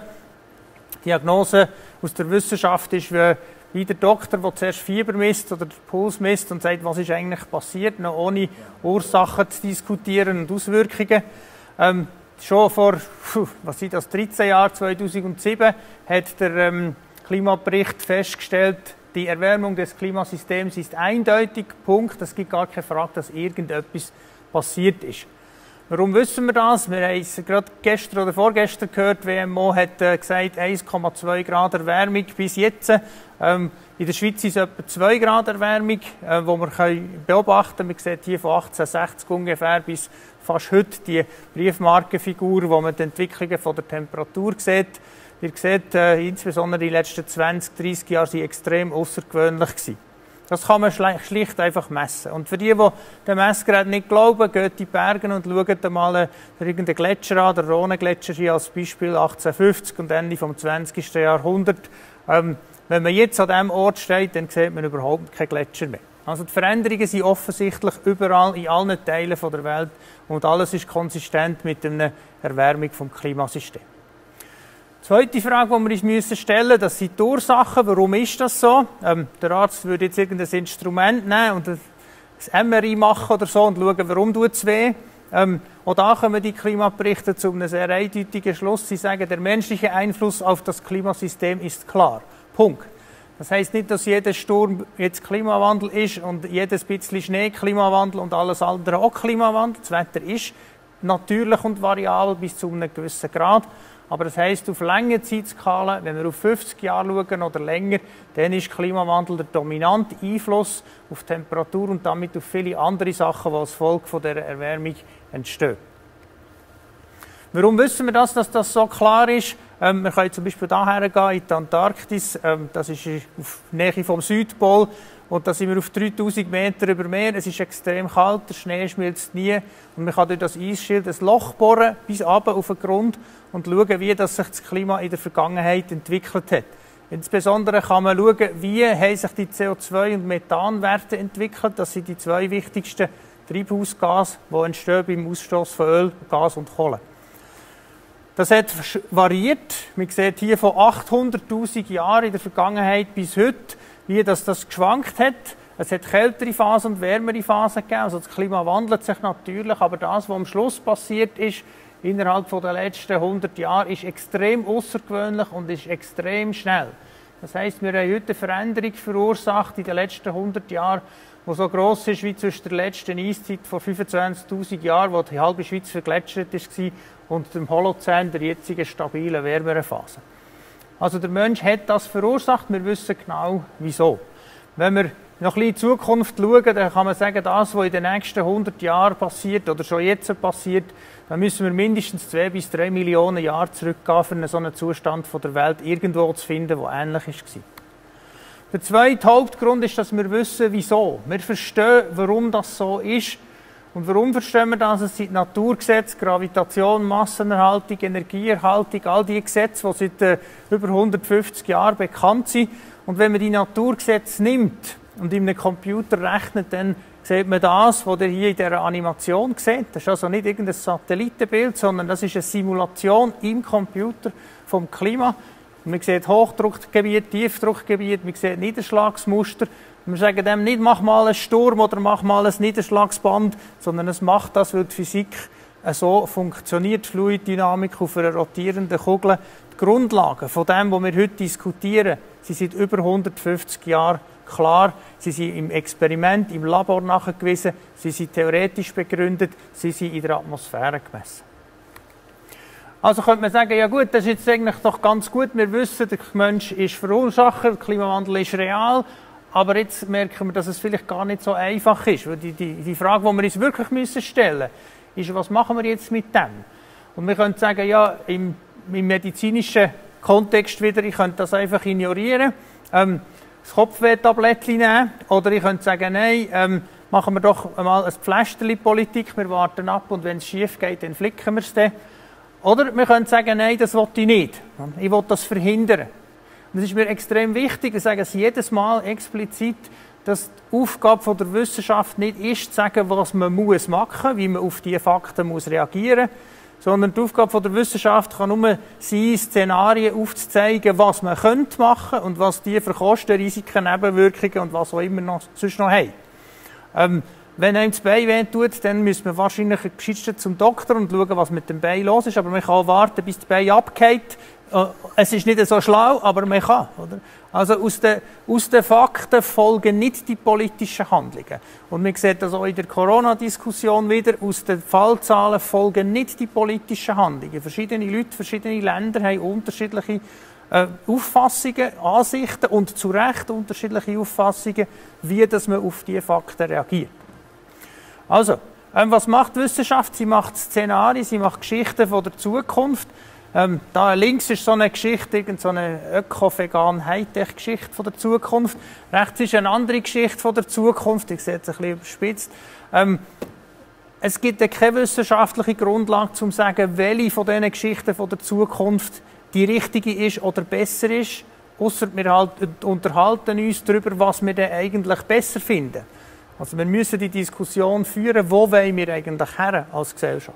Die Diagnose aus der Wissenschaft ist wie, wie der Doktor, der zuerst Fieber misst oder den Puls misst und sagt, was ist eigentlich passiert, noch ohne Ursachen zu diskutieren und Auswirkungen. Ähm, schon vor, was sind das, dreizehn Jahren, zweitausendsieben, hat der ähm, Klimabericht festgestellt, die Erwärmung des Klimasystems ist eindeutig, Punkt. Es gibt gar keine Frage, dass irgendetwas passiert ist. Warum wissen wir das? Wir haben es gerade gestern oder vorgestern gehört, W M O hat äh, gesagt, eins Komma zwei Grad Erwärmung bis jetzt. Ähm, in der Schweiz ist es etwa zwei Grad Erwärmung, äh, wo wir können beobachten können. Man sieht hier von achtzehnhundertsechzig ungefähr bis fast heute die Briefmarkenfigur, wo man die Entwicklungen von der Temperatur sieht. Ihr seht, äh, insbesondere die letzten zwanzig, dreissig Jahre waren extrem außergewöhnlich gewesen. Das kann man schlicht einfach messen. Und für die, die dem Messgerät nicht glauben, geht in die Berge und schaut mal irgendeinen Gletscher an, der Rhone-Gletscher hier als Beispiel achtzehnhundertfünfzig und Ende vom zwanzigsten Jahrhundert. Ähm, wenn man jetzt an diesem Ort steht, dann sieht man überhaupt keinen Gletscher mehr. Also die Veränderungen sind offensichtlich überall, in allen Teilen der Welt und alles ist konsistent mit einer Erwärmung des Klimasystems. Die zweite Frage, die wir uns stellen müssen, das sind die Ursachen. Warum ist das so? Ähm, der Arzt würde jetzt irgendein Instrument nehmen und ein M R I machen oder so und schauen, warum tut es weh. Ähm, auch da kommen die Klimaberichte zu einem sehr eindeutigen Schluss. Sie sagen, der menschliche Einfluss auf das Klimasystem ist klar. Punkt. Das heisst nicht, dass jeder Sturm jetzt Klimawandel ist und jedes bisschen Schnee Klimawandel und alles andere auch Klimawandel. Das Wetter ist natürlich und variabel bis zu einem gewissen Grad. Aber das heisst, auf lange Zeitskala, wenn wir auf fünfzig Jahre schauen oder länger, dann ist Klimawandel der dominante Einfluss auf Temperatur und damit auf viele andere Sachen, die als Folge von der Erwärmung entstehen. Warum wissen wir das, dass das so klar ist? Ähm, wir können zum Beispiel hierher gehen, in die Antarktis, ähm, das ist auf Nähe vom Südpol. Und da sind wir auf dreitausend Meter über Meer. Es ist extrem kalt, der Schnee schmilzt nie. Und man kann durch das Eisschild ein Loch bohren, bis runter auf den Grund und schauen, wie das sich das Klima in der Vergangenheit entwickelt hat. Insbesondere kann man schauen, wie haben sich die C O zwei- und Methanwerte entwickelt. Das sind die zwei wichtigsten Treibhausgase, die entstehen beim Ausstoß von Öl, Gas und Kohle. Das hat variiert. Man sieht hier von achthunderttausend Jahren in der Vergangenheit bis heute, wie das, das geschwankt hat. Es hat kältere Phasen und wärmere Phasen gegeben. Also das Klima wandelt sich natürlich, aber das, was am Schluss passiert ist, innerhalb der letzten hundert Jahre, ist extrem außergewöhnlich und ist extrem schnell. Das heisst, wir haben heute eine Veränderung verursacht in den letzten hundert Jahren, die so gross ist wie zwischen der letzten Eiszeit vor fünfundzwanzigtausend Jahren, wo die halbe Schweiz vergletschert war, und dem Holozän, der jetzigen stabilen, wärmeren Phase. Also der Mensch hat das verursacht, wir wissen genau, wieso. Wenn wir noch ein bisschen in die Zukunft schauen, dann kann man sagen, das, was in den nächsten hundert Jahren passiert oder schon jetzt passiert, dann müssen wir mindestens zwei bis drei Millionen Jahre zurückgehen, für einen so einen Zustand der Welt irgendwo zu finden, der ähnlich war. Der zweite Hauptgrund ist, dass wir wissen, wieso. Wir verstehen, warum das so ist. Und warum verstehen wir das? Es sind Naturgesetze, Gravitation, Massenerhaltung, Energieerhaltung, all die Gesetze, die seit äh, über hundertfünfzig Jahren bekannt sind. Und wenn man die Naturgesetze nimmt und in einem Computer rechnet, dann sieht man das, was ihr hier in dieser Animation seht. Das ist also nicht irgendein Satellitenbild, sondern das ist eine Simulation im Computer vom Klima. Und man sieht Hochdruckgebiet, Tiefdruckgebiet, man sieht Niederschlagsmuster. Wir sagen dem nicht, mach mal einen Sturm oder mach mal ein Niederschlagsband, sondern es macht das, weil die Physik so funktioniert, Fluiddynamik auf einer rotierenden Kugel. Die Grundlagen von dem, was wir heute diskutieren, sie sind über hundertfünfzig Jahre klar. Sie sind im Experiment, im Labor nachgewiesen, sie sind theoretisch begründet, sie sind in der Atmosphäre gemessen. Also könnte man sagen, ja gut, das ist jetzt eigentlich doch ganz gut. Wir wissen, der Mensch ist Verursacher, der Klimawandel ist real. Aber jetzt merken wir, dass es vielleicht gar nicht so einfach ist. Weil die, die, die Frage, die wir uns wirklich müssen stellen müssen, ist, was machen wir jetzt mit dem? Und wir können sagen, ja, im, im medizinischen Kontext wieder, ich könnte das einfach ignorieren, ähm, das Kopfweh-Tablettchen nehmen, oder ich könnte sagen, nein, ähm, machen wir doch einmal ein Pflästerli-Politik, wir warten ab und wenn es schief geht, dann flicken wir es dann. Oder wir können sagen, nein, das will ich nicht. Ich will das verhindern. Und es ist mir extrem wichtig, ich sage es jedes Mal explizit, dass die Aufgabe der Wissenschaft nicht ist, zu sagen, was man muss machen, wie man auf diese Fakten muss reagieren muss, sondern die Aufgabe der Wissenschaft kann nur sein, Szenarien aufzuzeigen, was man könnte machen und was die für Kosten, Risiken, Nebenwirkungen und was auch immer noch, sonst noch haben. Ähm, wenn einem das Bein weh tut, dann müssen wir wahrscheinlich gescheitert zum Doktor und schauen, was mit dem Bein los ist. Aber man kann auch warten, bis das Bein abgeht. Es ist nicht so schlau, aber man kann. Oder? Also aus den, aus den Fakten folgen nicht die politischen Handlungen. Und man sieht das auch in der Corona-Diskussion wieder. Aus den Fallzahlen folgen nicht die politischen Handlungen. Verschiedene Leute, verschiedene Länder haben unterschiedliche äh, Auffassungen, Ansichten und zu Recht unterschiedliche Auffassungen, wie dass man auf diese Fakten reagiert. Also, ähm, was macht die Wissenschaft? Sie macht Szenarien, sie macht Geschichten von der Zukunft. Ähm, da links ist so eine Geschichte, irgend so eine öko-vegan-Hightech-Geschichte von der Zukunft. Rechts ist eine andere Geschichte von der Zukunft. Ich sehe es ein bisschen überspitzt. Ähm, es gibt ja keine wissenschaftliche Grundlage, um zu sagen, welche von diesen Geschichten von der Zukunft die richtige ist oder besser ist. Ausser wir halt unterhalten uns darüber, was wir denn eigentlich besser finden. Also wir müssen die Diskussion führen, wo wollen wir eigentlich her als Gesellschaft.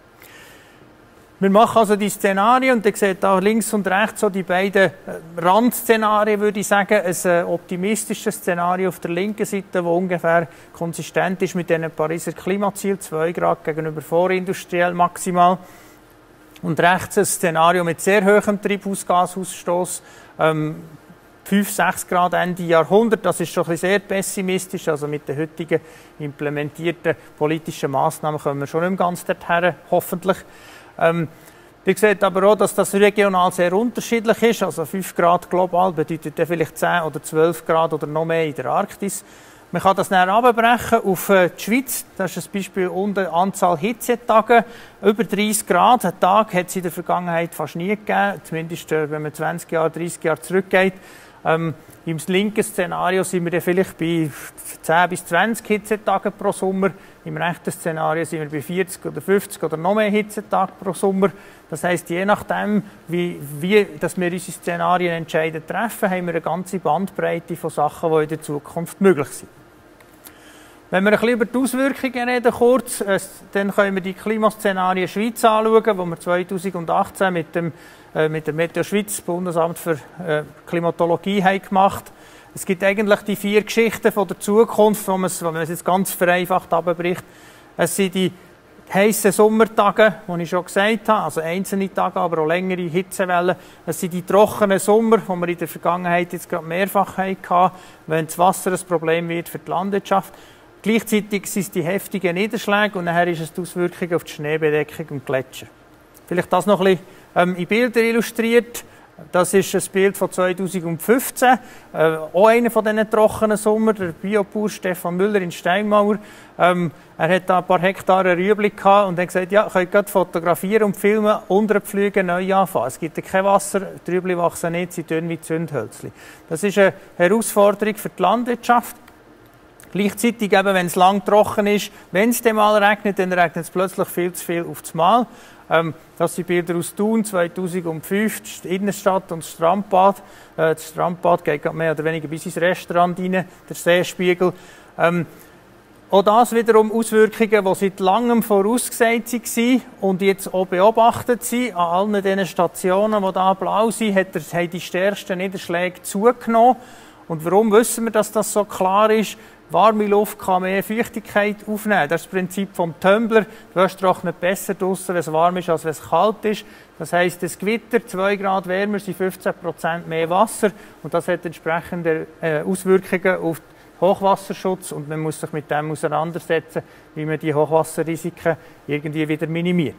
Wir machen also die Szenarien und ihr seht da links und rechts so die beiden Randszenarien, würde ich sagen. Ein optimistisches Szenario auf der linken Seite, das ungefähr konsistent ist mit den Pariser Klimazielen, zwei Grad gegenüber vorindustriell maximal. Und rechts ein Szenario mit sehr hohem Treibhausgasausstoß, ähm, fünf, sechs Grad Ende Jahrhundert, das ist schon ein bisschen sehr pessimistisch, also mit den heutigen implementierten politischen Massnahmen kommen wir schon nicht mehr ganz dorthin, hoffentlich. Ähm, ihr seht aber auch, dass das regional sehr unterschiedlich ist, also fünf Grad global bedeutet dann vielleicht zehn oder zwölf Grad oder noch mehr in der Arktis. Man kann das dann runterbrechen auf die Schweiz, das ist ein Beispiel unter Anzahl Hitzetage, über dreißig Grad, einen Tag hat es in der Vergangenheit fast nie gegeben, zumindest wenn man zwanzig Jahre, dreißig Jahre zurückgeht. Ähm, Im linken Szenario sind wir dann vielleicht bei zehn bis zwanzig Hitzetagen pro Sommer. Im rechten Szenario sind wir bei vierzig oder fünfzig oder noch mehr Hitzetage pro Sommer. Das heisst, je nachdem, wie, wie dass wir unsere Szenarien entscheiden treffen, haben wir eine ganze Bandbreite von Sachen, die in der Zukunft möglich sind. Wenn wir ein bisschen über die Auswirkungen reden, kurz, äh, dann können wir die Klimaszenarien Schweiz anschauen, die wir zweitausendachtzehn mit dem, äh, mit dem Meteo Schweiz, Bundesamt für äh, Klimatologie, haben gemacht. Es gibt eigentlich die vier Geschichten von der Zukunft, wo man es, wenn man es jetzt ganz vereinfacht abbricht. Es sind die heissen Sommertage, die ich schon gesagt habe, also einzelne Tage, aber auch längere Hitzewellen. Es sind die trockenen Sommer, die wir in der Vergangenheit jetzt gerade mehrfach hatten, wenn das Wasser ein Problem wird für die Landwirtschaft. Gleichzeitig sind es die heftigen Niederschläge und nachher ist es die Auswirkungen auf die Schneebedeckung und Gletscher. Vielleicht das noch ein bisschen ähm, in Bildern illustriert. Das ist ein Bild von zweitausendfünfzehn, äh, auch einer von diesen trockenen Sommer, der Biobauer Stefan Müller in Steinmauer. Ähm, er hat da ein paar Hektare Rüebli gehabt und hat gesagt, ja, könnt gerade fotografieren und filmen, unter Pflügen neu anfangen. Es gibt ja kein Wasser, die Rüebli wachsen nicht, sie dünn wie Zündhölzli. Das ist eine Herausforderung für die Landwirtschaft. Gleichzeitig, eben, wenn es lang trocken ist, wenn es dann mal regnet, dann regnet es plötzlich viel zu viel auf das Mal. Ähm, das sind Bilder aus Thun zweitausendfünf, die Innenstadt und das Strandbad. Äh, das Strandbad geht mehr oder weniger bis ins Restaurant rein, der Seespiegel. Ähm, auch das wiederum Auswirkungen, die seit langem vorausgesagt waren und jetzt auch beobachtet sind. An allen diesen Stationen, die hier blau sind, hat er, haben die stärksten Niederschläge zugenommen. Und warum wissen wir, dass das so klar ist? Warme Luft kann mehr Feuchtigkeit aufnehmen. Das ist das Prinzip vom Tumbler. Die Wäsche trocknet besser draussen, wenn es warm ist, als wenn es kalt ist. Das heisst, das Gewitter, zwei Grad wärmer, sind fünfzehn Prozent mehr Wasser. Und das hat entsprechende äh, Auswirkungen auf den Hochwasserschutz. Und man muss sich mit dem auseinandersetzen, wie man die Hochwasserrisiken irgendwie wieder minimiert.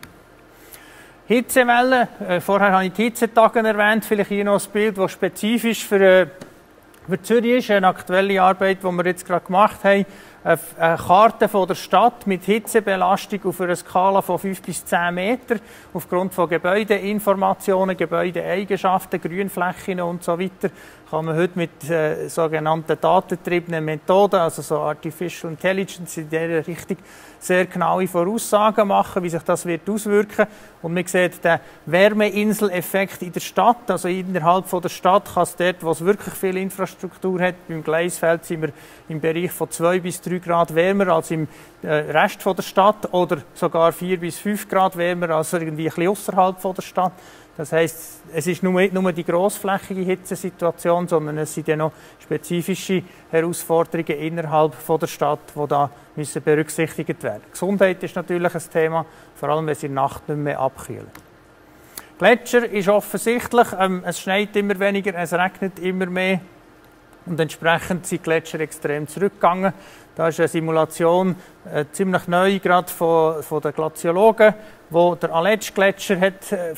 Hitzewellen. Äh, vorher habe ich die Hitzetage erwähnt. Vielleicht hier noch ein Bild, das spezifisch für äh, Für Zürich ist eine aktuelle Arbeit, die wir jetzt gerade gemacht haben. eine Karte von der Stadt mit Hitzebelastung auf einer Skala von fünf bis zehn Meter aufgrund von Gebäudeinformationen, Gebäudeeigenschaften, Grünflächen und so weiter. Kann man heute mit äh, sogenannten datengetriebenen Methoden, also so Artificial Intelligence in dieser Richtung, sehr genaue Voraussagen machen, wie sich das wird auswirken. Und man sieht den Wärmeinseleffekt in der Stadt, also innerhalb von der Stadt kann es dort, wo es wirklich viel Infrastruktur hat, beim Gleisfeld sind wir im Bereich von zwei bis drei Grad wärmer als im äh, Rest von der Stadt oder sogar vier bis fünf Grad wärmer als irgendwie ein bisschen außerhalb von der Stadt. Das heisst, es ist nicht nur die grossflächige Hitzesituation, sondern es sind ja noch spezifische Herausforderungen innerhalb von der Stadt, die da müssen berücksichtigt werden. Gesundheit ist natürlich ein Thema, vor allem wenn sie in der Nacht nicht mehr abkühlen. Gletscher ist offensichtlich, ähm, es schneit immer weniger, es regnet immer mehr und entsprechend sind die Gletscher extrem zurückgegangen. Da ist eine Simulation äh, ziemlich neu, gerade von, von den Glaziologen, wo der Aletsch-Gletscher hat äh,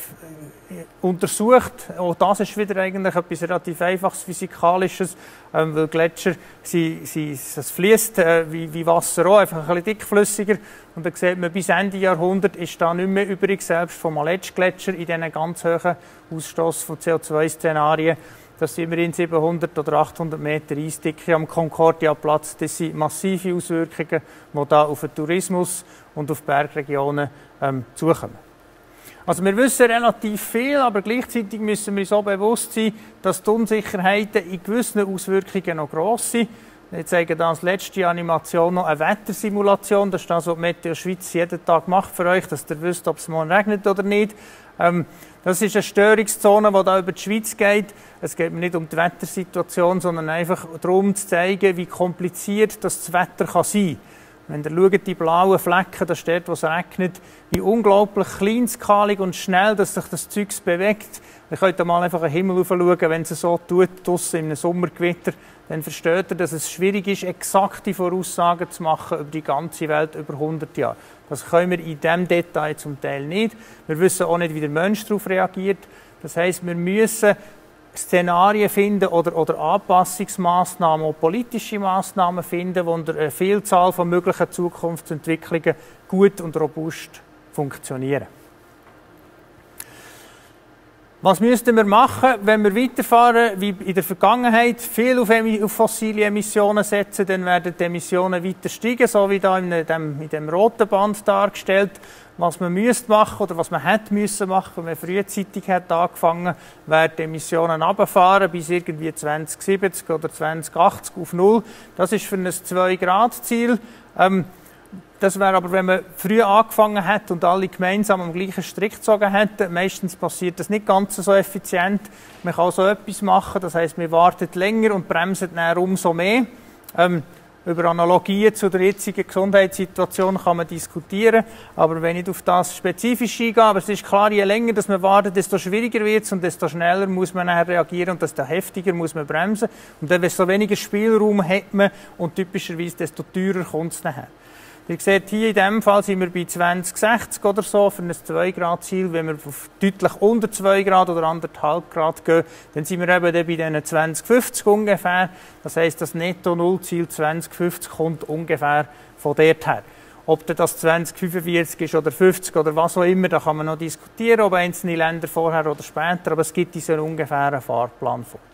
untersucht. Auch das ist wieder eigentlich etwas relativ Einfaches, Physikalisches, ähm, weil Gletscher, sie, sie, es fließt äh, wie, wie Wasser auch, einfach ein bisschen dickflüssiger. Und dann sieht man, bis Ende Jahrhundert ist da nicht mehr übrig, selbst vom Aletsch-Gletscher in diesen ganz hohen Ausstoß von C O zwei Szenarien. Das sind immerhin siebenhundert oder achthundert Meter Eisdicke am Concordia-Platz. Das sind massive Auswirkungen, die da auf den Tourismus und auf Bergregionen ähm, zukommen. Also wir wissen relativ viel, aber gleichzeitig müssen wir uns auch bewusst sein, dass die Unsicherheiten in gewissen Auswirkungen noch gross sind. Ich zeige da als letzte Animation noch eine Wettersimulation. Das ist das, was die Meteo Schweiz jeden Tag macht für euch, dass ihr wisst, ob es morgen regnet oder nicht. Ähm, das ist eine Störungszone, die da über die Schweiz geht. Es geht mir nicht um die Wettersituation, sondern einfach darum zu zeigen, wie kompliziert das Wetter kann sein kann. Wenn ihr schaut, die blauen Flecken, da steht, wo es regnet, wie unglaublich kleinskalig und schnell dass sich das Zeug bewegt. Ihr könnt mal einfach einen Himmel schauen, wenn es so tut, draussen in einem Sommergewitter, dann versteht ihr, dass es schwierig ist, exakte Voraussagen zu machen über die ganze Welt über hundert Jahre. Das können wir in diesem Detail zum Teil nicht. Wir wissen auch nicht, wie der Mensch darauf reagiert. Das heisst, wir müssen Szenarien finden oder, oder Anpassungsmaßnahmen, auch politische Maßnahmen finden, die unter einer Vielzahl von möglichen Zukunftsentwicklungen gut und robust funktionieren. Was müssten wir machen, wenn wir weiterfahren wie in der Vergangenheit, viel auf, auf fossile Emissionen setzen, dann werden die Emissionen weiter steigen, so wie da in dem, in dem roten Band dargestellt. Was man müsste machen oder was man hätte müssen machen, wenn man frühzeitig hat angefangen, wäre die Emissionen runterfahren bis irgendwie zwanzig siebzig oder zwanzig achtzig auf null. Das ist für ein zwei Grad Ziel. Ähm, Das wäre aber, wenn man früh angefangen hat und alle gemeinsam am gleichen Strick gezogen hätten. Meistens passiert das nicht ganz so effizient. Man kann so etwas machen, das heisst, man wartet länger und bremst dann umso mehr. Ähm, über Analogien zu der jetzigen Gesundheitssituation kann man diskutieren, aber wenn ich auf das spezifisch eingehe, aber es ist klar, je länger dass man wartet, desto schwieriger wird es und desto schneller muss man nachher reagieren und desto heftiger muss man bremsen. Und dann, desto weniger Spielraum hat man und typischerweise desto teurer kommt es nachher. Ihr seht hier, in diesem Fall sind wir bei zwanzig sechzig oder so für ein zwei Grad Ziel. Wenn wir auf deutlich unter zwei Grad oder anderthalb Grad gehen, dann sind wir eben bei diesen zwanzig fünfzig ungefähr. Das heisst, das Netto-Null-Ziel zwanzig fünfzig kommt ungefähr von dort her. Ob das zwanzig fünfundvierzig ist oder fünfzig oder was auch immer, da kann man noch diskutieren, ob einzelne Länder vorher oder später, aber es gibt diesen ungefähren Fahrplan vor.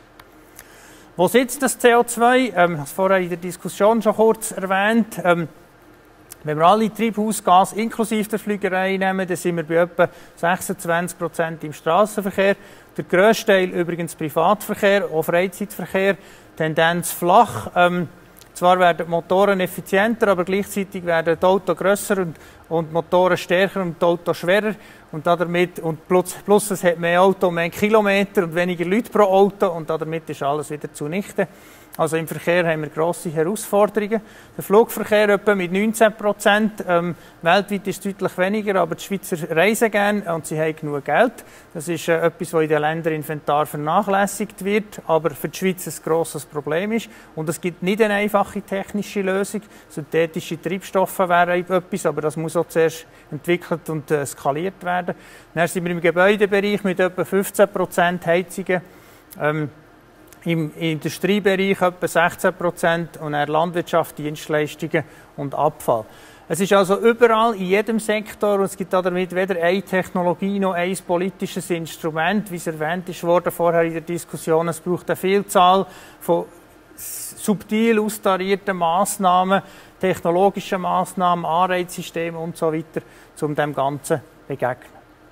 Wo sitzt das C O zwei? Ähm, ich habe es vorher in der Diskussion schon kurz erwähnt. Ähm, Wenn wir alle Treibhausgase inklusive der Fliegerei nehmen, dann sind wir bei etwa sechsundzwanzig Prozent im Strassenverkehr. Der grösste Teil übrigens Privatverkehr, auch Freizeitverkehr, Tendenz flach. Ähm, zwar werden die Motoren effizienter, aber gleichzeitig werden die Autos grösser und, und die Motoren stärker und die Autos schwerer. Und damit, und plus, plus es hat mehr Auto, mehr Kilometer und weniger Leute pro Auto und damit ist alles wieder zunichte. Also im Verkehr haben wir grosse Herausforderungen. Der Flugverkehr etwa mit neunzehn Prozent. Ähm, weltweit ist es deutlich weniger, aber die Schweizer reisen gerne und sie haben genug Geld. Das ist äh, etwas, was in den Länderinventar vernachlässigt wird, aber für die Schweiz ein grosses Problem ist. Und es gibt nicht eine einfache technische Lösung. Synthetische Treibstoffe wären etwas, aber das muss auch zuerst entwickelt und äh, skaliert werden. Dann sind wir im Gebäudebereich mit etwa fünfzehn Prozent Heizungen. Ähm, im Industriebereich etwa sechzehn Prozent und in der Landwirtschaft, Dienstleistungen und Abfall. Es ist also überall, in jedem Sektor, und es gibt damit weder eine Technologie noch ein politisches Instrument, wie es erwähnt ist worden vorher in der Diskussion. Es braucht eine Vielzahl von subtil austarierten Massnahmen, technologischen Massnahmen, Anreizsystemen und so weiter, um dem Ganzen zu begegnen.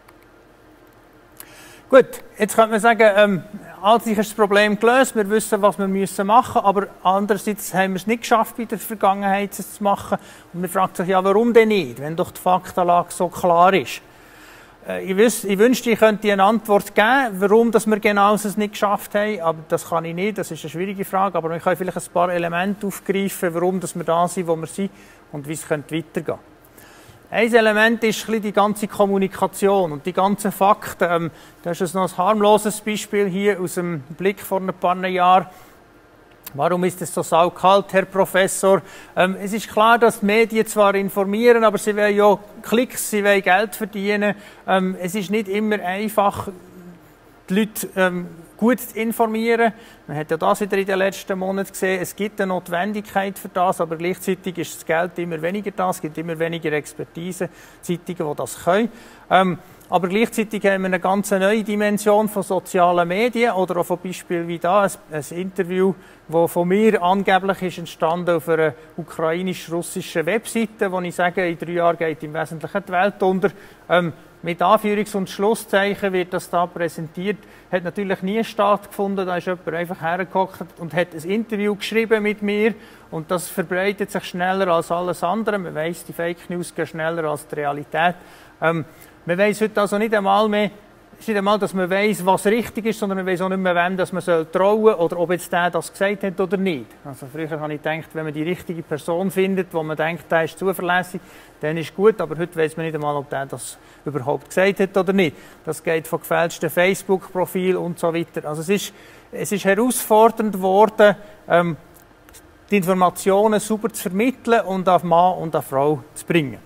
Gut, jetzt könnte man sagen, ähm, an sich ist das Problem gelöst, wir wissen, was wir müssen machen, aber andererseits haben wir es nicht geschafft, in der Vergangenheit es zu machen. Und man fragt sich, ja, warum denn nicht, wenn doch die Faktenlage so klar ist. Äh, ich, wüs- ich wünschte, ich könnte eine Antwort geben, warum dass wir genau es nicht geschafft haben, aber das kann ich nicht, das ist eine schwierige Frage, aber ich kann vielleicht ein paar Elemente aufgreifen, warum dass wir da sind, wo wir sind und wie es weitergehen könnte. Ein Element ist die ganze Kommunikation und die ganzen Fakten. Ähm, das ist noch ein harmloses Beispiel hier aus dem Blick vor ein paar Jahren. Warum ist es so saukalt, Herr Professor? Ähm, es ist klar, dass die Medien zwar informieren, aber sie wollen ja Klicks, sie wollen Geld verdienen. Ähm, es ist nicht immer einfach, die Leute ähm, gut zu informieren. Man hat ja das wieder in den letzten Monaten gesehen. Es gibt eine Notwendigkeit für das, aber gleichzeitig ist das Geld immer weniger da. Es gibt immer weniger Expertise, Zeitungen, die das können. Ähm, aber gleichzeitig haben wir eine ganz neue Dimension von sozialen Medien oder auch von Beispielen wie da, ein, ein Interview, das von mir angeblich ist entstanden auf einer ukrainisch-russischen Webseite, wo ich sage, in drei Jahren geht im Wesentlichen die Welt unter. Ähm, Mit Anführungs- und Schlusszeichen wird das da präsentiert. Hat natürlich nie stattgefunden. Da ist jemand einfach hergehockt und hat ein Interview geschrieben mit mir. Und das verbreitet sich schneller als alles andere. Man weiss, die Fake News gehen schneller als die Realität. Ähm, man weiss heute also nicht einmal mehr, es ist nicht einmal, dass man weiss, was richtig ist, sondern man weiss auch nicht mehr, wem dass man trauen soll oder ob jetzt der das gesagt hat oder nicht. Also früher habe ich gedacht, wenn man die richtige Person findet, wo man denkt, der ist zuverlässig, dann ist gut, aber heute weiss man nicht einmal, ob der das überhaupt gesagt hat oder nicht. Das geht von gefälschten Facebook-Profilen und so weiter. Also es ist, es ist herausfordernd geworden, ähm, die Informationen sauber zu vermitteln und auf Mann und auf Frau zu bringen.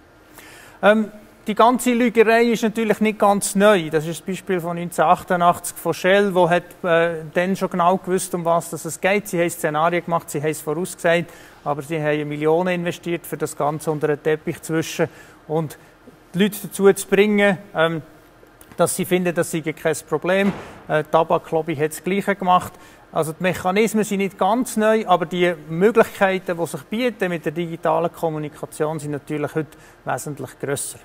Ähm, Die ganze Lügerei ist natürlich nicht ganz neu. Das ist das Beispiel von neunzehnhundertachtundachtzig von Shell, wo hat äh, dann schon genau gewusst, um was es geht. Sie haben Szenarien gemacht, sie haben es vorausgesagt, aber sie haben Millionen investiert, für das Ganze unter den Teppich zu wischen und die Leute dazu zu bringen, ähm, dass sie finden, das sei kein Problem. Äh, die Tabaklobby hat das Gleiche gemacht. Also die Mechanismen sind nicht ganz neu, aber die Möglichkeiten, die sich bieten mit der digitalen Kommunikation, sind natürlich heute wesentlich grösser.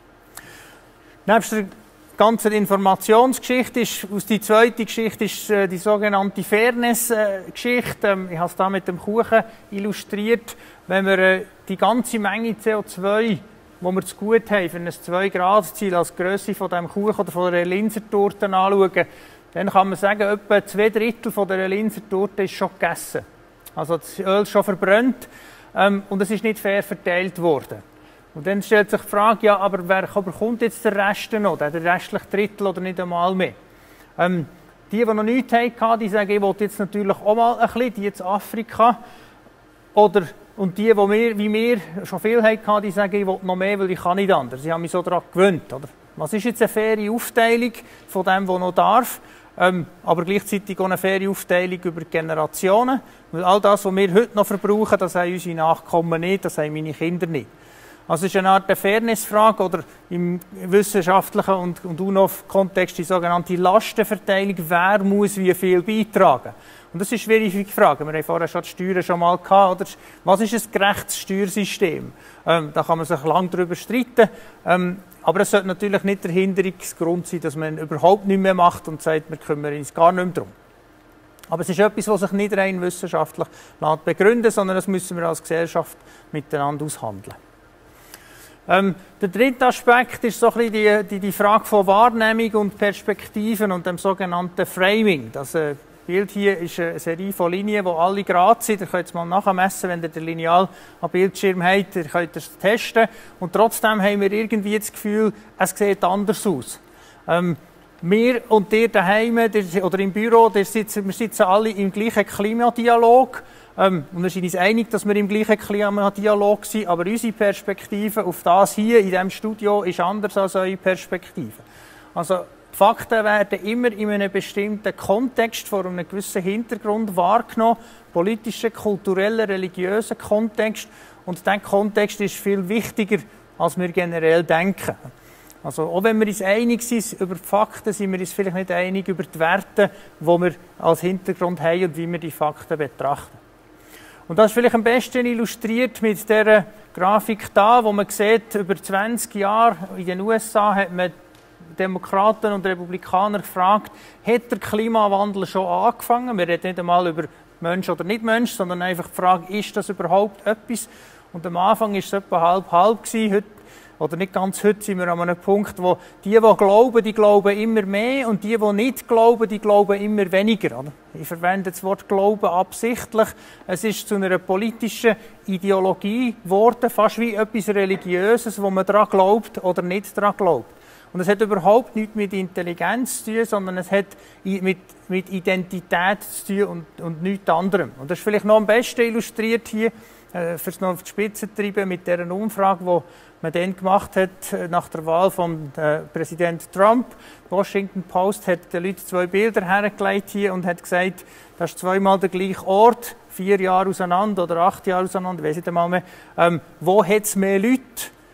Neben der ganzen Informationsgeschichte ist, aus die zweite Geschichte ist äh, die sogenannte Fairness-Geschichte. Ähm, ich habe es da mit dem Kuchen illustriert. Wenn wir äh, die ganze Menge C O zwei, die wir zu gut haben, für ein zwei Grad Ziel als Grösse von dem Kuchen oder von der Linsertorte anschauen, dann kann man sagen, etwa zwei Drittel von der Linsertorte ist schon gegessen. Also das Öl ist schon verbrannt ähm, und es ist nicht fair verteilt worden. Und dann stellt sich die Frage, ja, aber wer bekommt jetzt den Rest noch, der restliche Drittel oder nicht einmal mehr? Ähm, die, die noch nichts hatten, die sagen, ich will jetzt natürlich auch mal ein bisschen, die jetzt Afrika. Oder, und die, die wir, wie wir schon viel hatten, die sagen, ich will noch mehr, weil ich kann nicht anders. Ich habe mich so daran gewöhnt. Oder? Was ist jetzt eine faire Aufteilung von dem, was noch darf? Ähm, aber gleichzeitig auch eine faire Aufteilung über Generationen. Weil all das, was wir heute noch verbrauchen, das haben unsere Nachkommen nicht, das haben meine Kinder nicht. Also es ist eine Art der Fairnessfrage oder im wissenschaftlichen und, und U N O F-Kontext die sogenannte Lastenverteilung. Wer muss wie viel beitragen? Und das ist eine schwierige Frage. Wir haben vorher schon die Steuern schon mal gehabt. Oder was ist ein gerechtes Steuersystem? Ähm, da kann man sich lange darüber streiten. Ähm, aber es sollte natürlich nicht der Hinderungsgrund sein, dass man überhaupt nichts mehr macht und sagt, wir kümmern uns gar nicht mehr darum. Aber es ist etwas, was sich nicht rein wissenschaftlich begründen lässt, sondern das müssen wir als Gesellschaft miteinander aushandeln. Ähm, der dritte Aspekt ist so ein bisschen die, die, die Frage von Wahrnehmung und Perspektiven und dem sogenannten Framing. Das äh, Bild hier ist eine Serie von Linien, die alle gerade sind. Ihr könnt es mal nachmessen, wenn ihr den Lineal am Bildschirm habt. Ihr könnt es testen. Und trotzdem haben wir irgendwie das Gefühl, es sieht anders aus. Ähm, wir und ihr daheim oder im Büro, wir sitzen, wir sitzen alle im gleichen Klimadialog. Ähm, und wir sind uns einig, dass wir im gleichen Klimadialog sind, aber unsere Perspektive auf das hier in diesem Studio ist anders als eure Perspektive. Also Die Fakten werden immer in einem bestimmten Kontext, vor einem gewissen Hintergrund wahrgenommen, politischen, kulturellen, religiösen Kontext. Und dieser Kontext ist viel wichtiger, als wir generell denken. Also, auch wenn wir uns einig sind über die Fakten, sind wir uns vielleicht nicht einig über die Werte, die wir als Hintergrund haben und wie wir die Fakten betrachten. Und das ist vielleicht am besten illustriert mit dieser Grafik da, wo man sieht, über zwanzig Jahre in den U S A hat man Demokraten und Republikaner gefragt, hat der Klimawandel schon angefangen? Wir reden nicht einmal über Mensch oder nicht Mensch, sondern einfach die Frage, ist das überhaupt etwas? Und am Anfang war es etwa halb-halb. Heute, oder nicht ganz heute, sind wir an einem Punkt, wo die, die glauben, die glauben immer mehr und die, die nicht glauben, die glauben immer weniger. Oder? Ich verwende das Wort Glauben absichtlich. Es ist zu einer politischen Ideologie geworden, fast wie etwas Religiöses, wo man daran glaubt oder nicht daran glaubt. Und es hat überhaupt nichts mit Intelligenz zu tun, sondern es hat mit, mit Identität zu tun und, und nichts anderem. Und das ist vielleicht noch am besten illustriert hier, äh, für es noch auf die Spitze zu treiben, mit dieser Umfrage, die man dann gemacht hat nach der Wahl von äh, Präsident Trump. Die Washington Post hat den Leuten zwei Bilder hergelegt hier und hat gesagt, das ist zweimal der gleiche Ort, vier Jahre auseinander oder acht Jahre auseinander, ich weiss nicht einmal mehr. Ähm, wo hat es mehr Leute?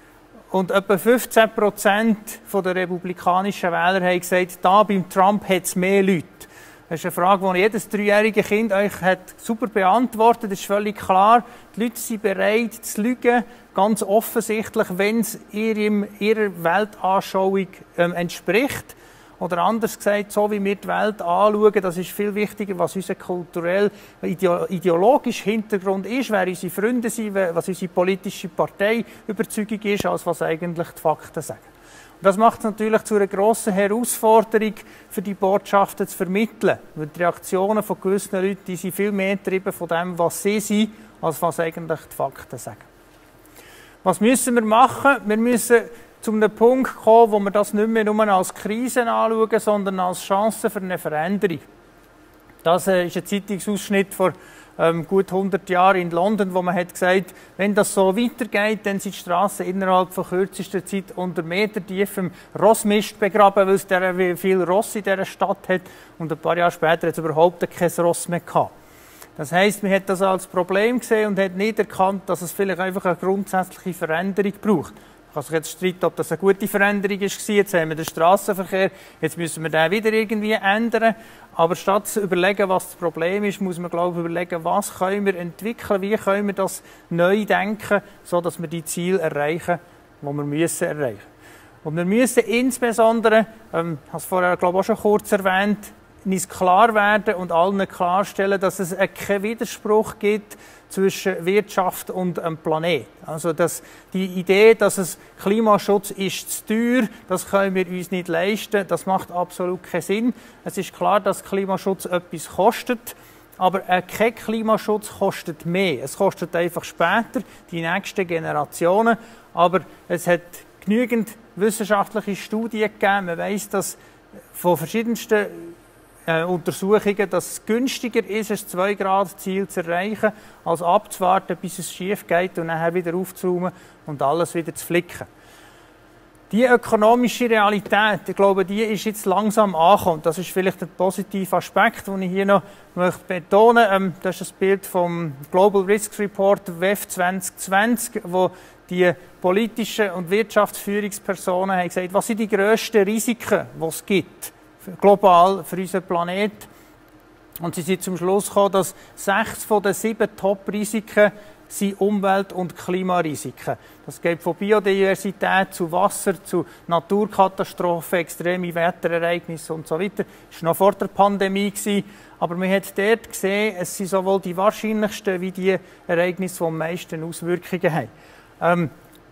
Und etwa fünfzehn Prozent der republikanischen Wähler haben gesagt, da beim Trump hat es mehr Leute. Das ist eine Frage, die jedes dreijährige Kind euch hat super beantwortet. Das ist völlig klar. Die Leute sind bereit zu lügen, ganz offensichtlich, wenn es ihrem, ihrer Weltanschauung ähm, entspricht. Oder anders gesagt, so wie wir die Welt anschauen, das ist viel wichtiger, was unser kulturell, ideologischer Hintergrund ist, wer unsere Freunde sind, was unsere politische Parteiüberzeugung ist, als was eigentlich die Fakten sagen. Und das macht es natürlich zu einer grossen Herausforderung, für die Botschaften zu vermitteln. Weil die Reaktionen von gewissen Leuten, die sind viel mehr getrieben von dem, was sie sind, als was eigentlich die Fakten sagen. Was müssen wir machen? Wir müssen zu einem Punkt kommen, wo wir das nicht mehr nur als Krise anschauen, sondern als Chance für eine Veränderung. Das äh, ist ein Zeitungsausschnitt vor ähm, gut hundert Jahren in London, wo man hat gesagt, wenn das so weitergeht, dann sind die Strassen innerhalb von kürzester Zeit unter metertiefem Rossmist begraben, weil es der, viel Ross in dieser Stadt hat. Und ein paar Jahre später hat es überhaupt kein Ross mehr gehabt. Das heisst, man hat das als Problem gesehen und hat nicht erkannt, dass es vielleicht einfach eine grundsätzliche Veränderung braucht. Man kann sich jetzt streiten, ob das eine gute Veränderung war. Jetzt haben wir den Strassenverkehr, jetzt müssen wir den wieder irgendwie ändern. Aber statt zu überlegen, was das Problem ist, muss man, glaube ich, überlegen, was können wir entwickeln, wie können wir das neu denken, sodass wir die Ziele erreichen, die wir müssen erreichen. Und wir müssen insbesondere, ähm, ich habe es vorher, glaube ich, auch schon kurz erwähnt, uns klar werden und allen klarstellen, dass es keinen Widerspruch gibt zwischen Wirtschaft und dem Planet. Also dass die Idee, dass es Klimaschutz ist zu teuer, das können wir uns nicht leisten, das macht absolut keinen Sinn. Es ist klar, dass Klimaschutz etwas kostet, aber kein Klimaschutz kostet mehr. Es kostet einfach später, die nächsten Generationen, aber es hat genügend wissenschaftliche Studien gegeben. Man weiss, dass von verschiedensten Äh, Untersuchungen, dass es günstiger ist, ein zwei Grad Ziel zu erreichen, als abzuwarten, bis es schief geht und nachher wieder aufzuräumen und alles wieder zu flicken. Die ökonomische Realität, ich glaube, die ist jetzt langsam angekommen. Das ist vielleicht ein positiver Aspekt, den ich hier noch möchte betonen möchte. Ähm, das ist ein Bild vom Global Risk Report W E F zwanzig zwanzig, wo die politischen und Wirtschaftsführungspersonen haben gesagt, was sind die grössten Risiken, die es gibt global für unseren Planet. Und sie sind zum Schluss gekommen, dass sechs von den sieben Top-Risiken sind Umwelt- und Klimarisiken. Das geht von Biodiversität zu Wasser, zu Naturkatastrophen, extreme Wetterereignisse und so weiter. Das war noch vor der Pandemie. Aber man hat dort gesehen, es sind sowohl die wahrscheinlichsten wie die Ereignisse, die am meisten Auswirkungen haben. Ähm,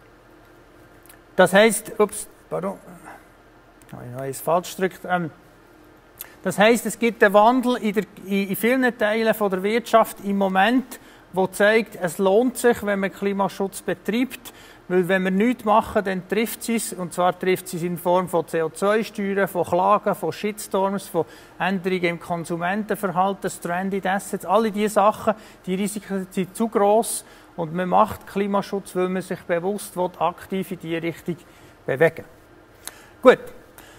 das heisst, ups, pardon, ich habe es falsch gedrückt. Ähm, das heisst, es gibt einen Wandel in, der, in vielen Teilen von der Wirtschaft im Moment, der zeigt, es lohnt sich, wenn man Klimaschutz betreibt. Weil wenn wir nichts machen, dann trifft es, und zwar trifft es in Form von C O zwei Steuern, von Klagen, von Shitstorms, von Änderungen im Konsumentenverhalten, Stranded Assets, alle diese Sachen, die Risiken sind zu gross und man macht Klimaschutz, weil man sich bewusst will, aktiv in diese Richtung bewegen. Gut.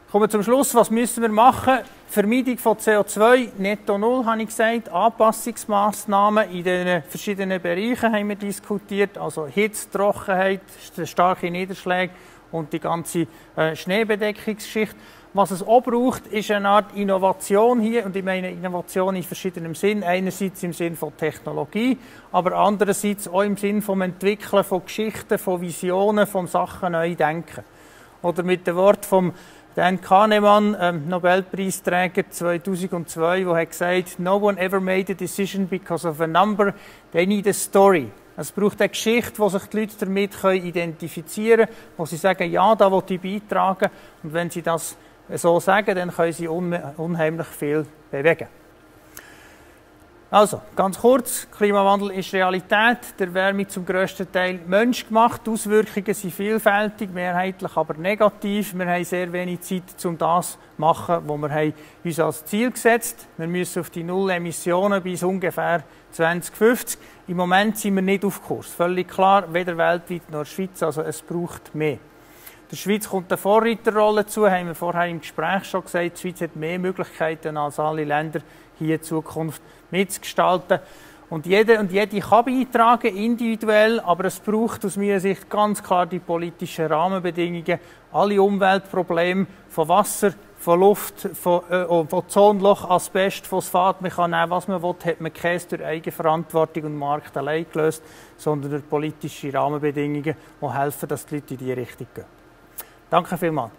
Kommen wir zum Schluss. Was müssen wir machen? Vermeidung von C O zwei, Netto Null, habe ich gesagt. Anpassungsmaßnahmen in den verschiedenen Bereichen haben wir diskutiert. Also Hitze, Trockenheit, starke Niederschläge und die ganze äh, Schneebedeckungsgeschichte. Was es auch braucht, ist eine Art Innovation hier. Und ich meine Innovation in verschiedenem Sinn. Einerseits im Sinn von Technologie, aber andererseits auch im Sinn vom Entwickeln von Geschichten, von Visionen, von Sachen neu denken. Oder mit dem Wort vom Dan Kahnemann, ähm, Nobelpreisträger zweitausendzwei, der hat gesagt, no one ever made a decision because of a number, they need a story. Es braucht eine Geschichte, wo sich die Leute damit identifizieren können, wo sie sagen, ja, da will ich beitragen. Und wenn sie das so sagen, dann können sie unheimlich viel bewegen. Also, ganz kurz, Klimawandel ist Realität, der Wärme zum grössten Teil menschgemacht, die Auswirkungen sind vielfältig, mehrheitlich aber negativ. Wir haben sehr wenig Zeit, um das zu machen, was wir uns als Ziel gesetzt haben. Wir müssen auf die Null Emissionen bis ungefähr zwanzig fünfzig. Im Moment sind wir nicht auf Kurs. Völlig klar, weder weltweit noch in der Schweiz, also es braucht mehr. Der Schweiz kommt eine Vorreiterrolle zu, haben wir vorher im Gespräch schon gesagt. Die Schweiz hat mehr Möglichkeiten als alle Länder, hier in Zukunft mitzugestalten. Und jeder und jede kann beitragen, individuell, aber es braucht aus meiner Sicht ganz klar die politischen Rahmenbedingungen. Alle Umweltprobleme von Wasser, von Luft, von, äh, von Ozonloch, Asbest, Phosphat, man kann nehmen, was man will, hat man keine durch Eigenverantwortung und Markt allein gelöst, sondern durch politische Rahmenbedingungen, die helfen, dass die Leute in diese Richtung gehen. Danke vielmals.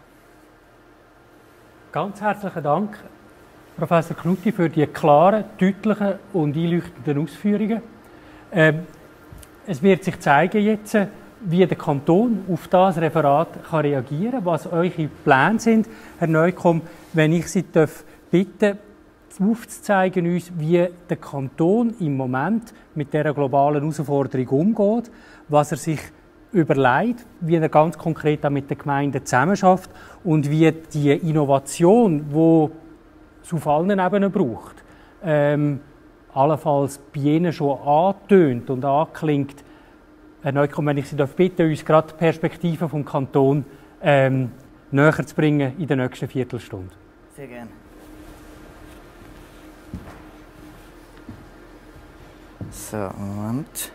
Ganz herzlichen Dank, Professor Knutti, für die klaren, deutlichen und einleuchtenden Ausführungen. Ähm, es wird sich zeigen jetzt, wie der Kanton auf das Referat kann reagieren kann, was eure Pläne sind. Herr Neukomm, wenn ich Sie darf bitten, aufzuzeigen uns, wie der Kanton im Moment mit dieser globalen Herausforderung umgeht, was er sich überlegt, wie er ganz konkret auch mit den Gemeinden zusammenarbeitet und wie die Innovation, die es auf allen Ebenen braucht, ähm, allenfalls bei Ihnen schon antönt und anklingt. Herr Neukomm, wenn ich Sie bitte, uns gerade die Perspektive vom Kanton ähm, näher zu bringen in der nächsten Viertelstunde.
Sehr gerne. So, Moment.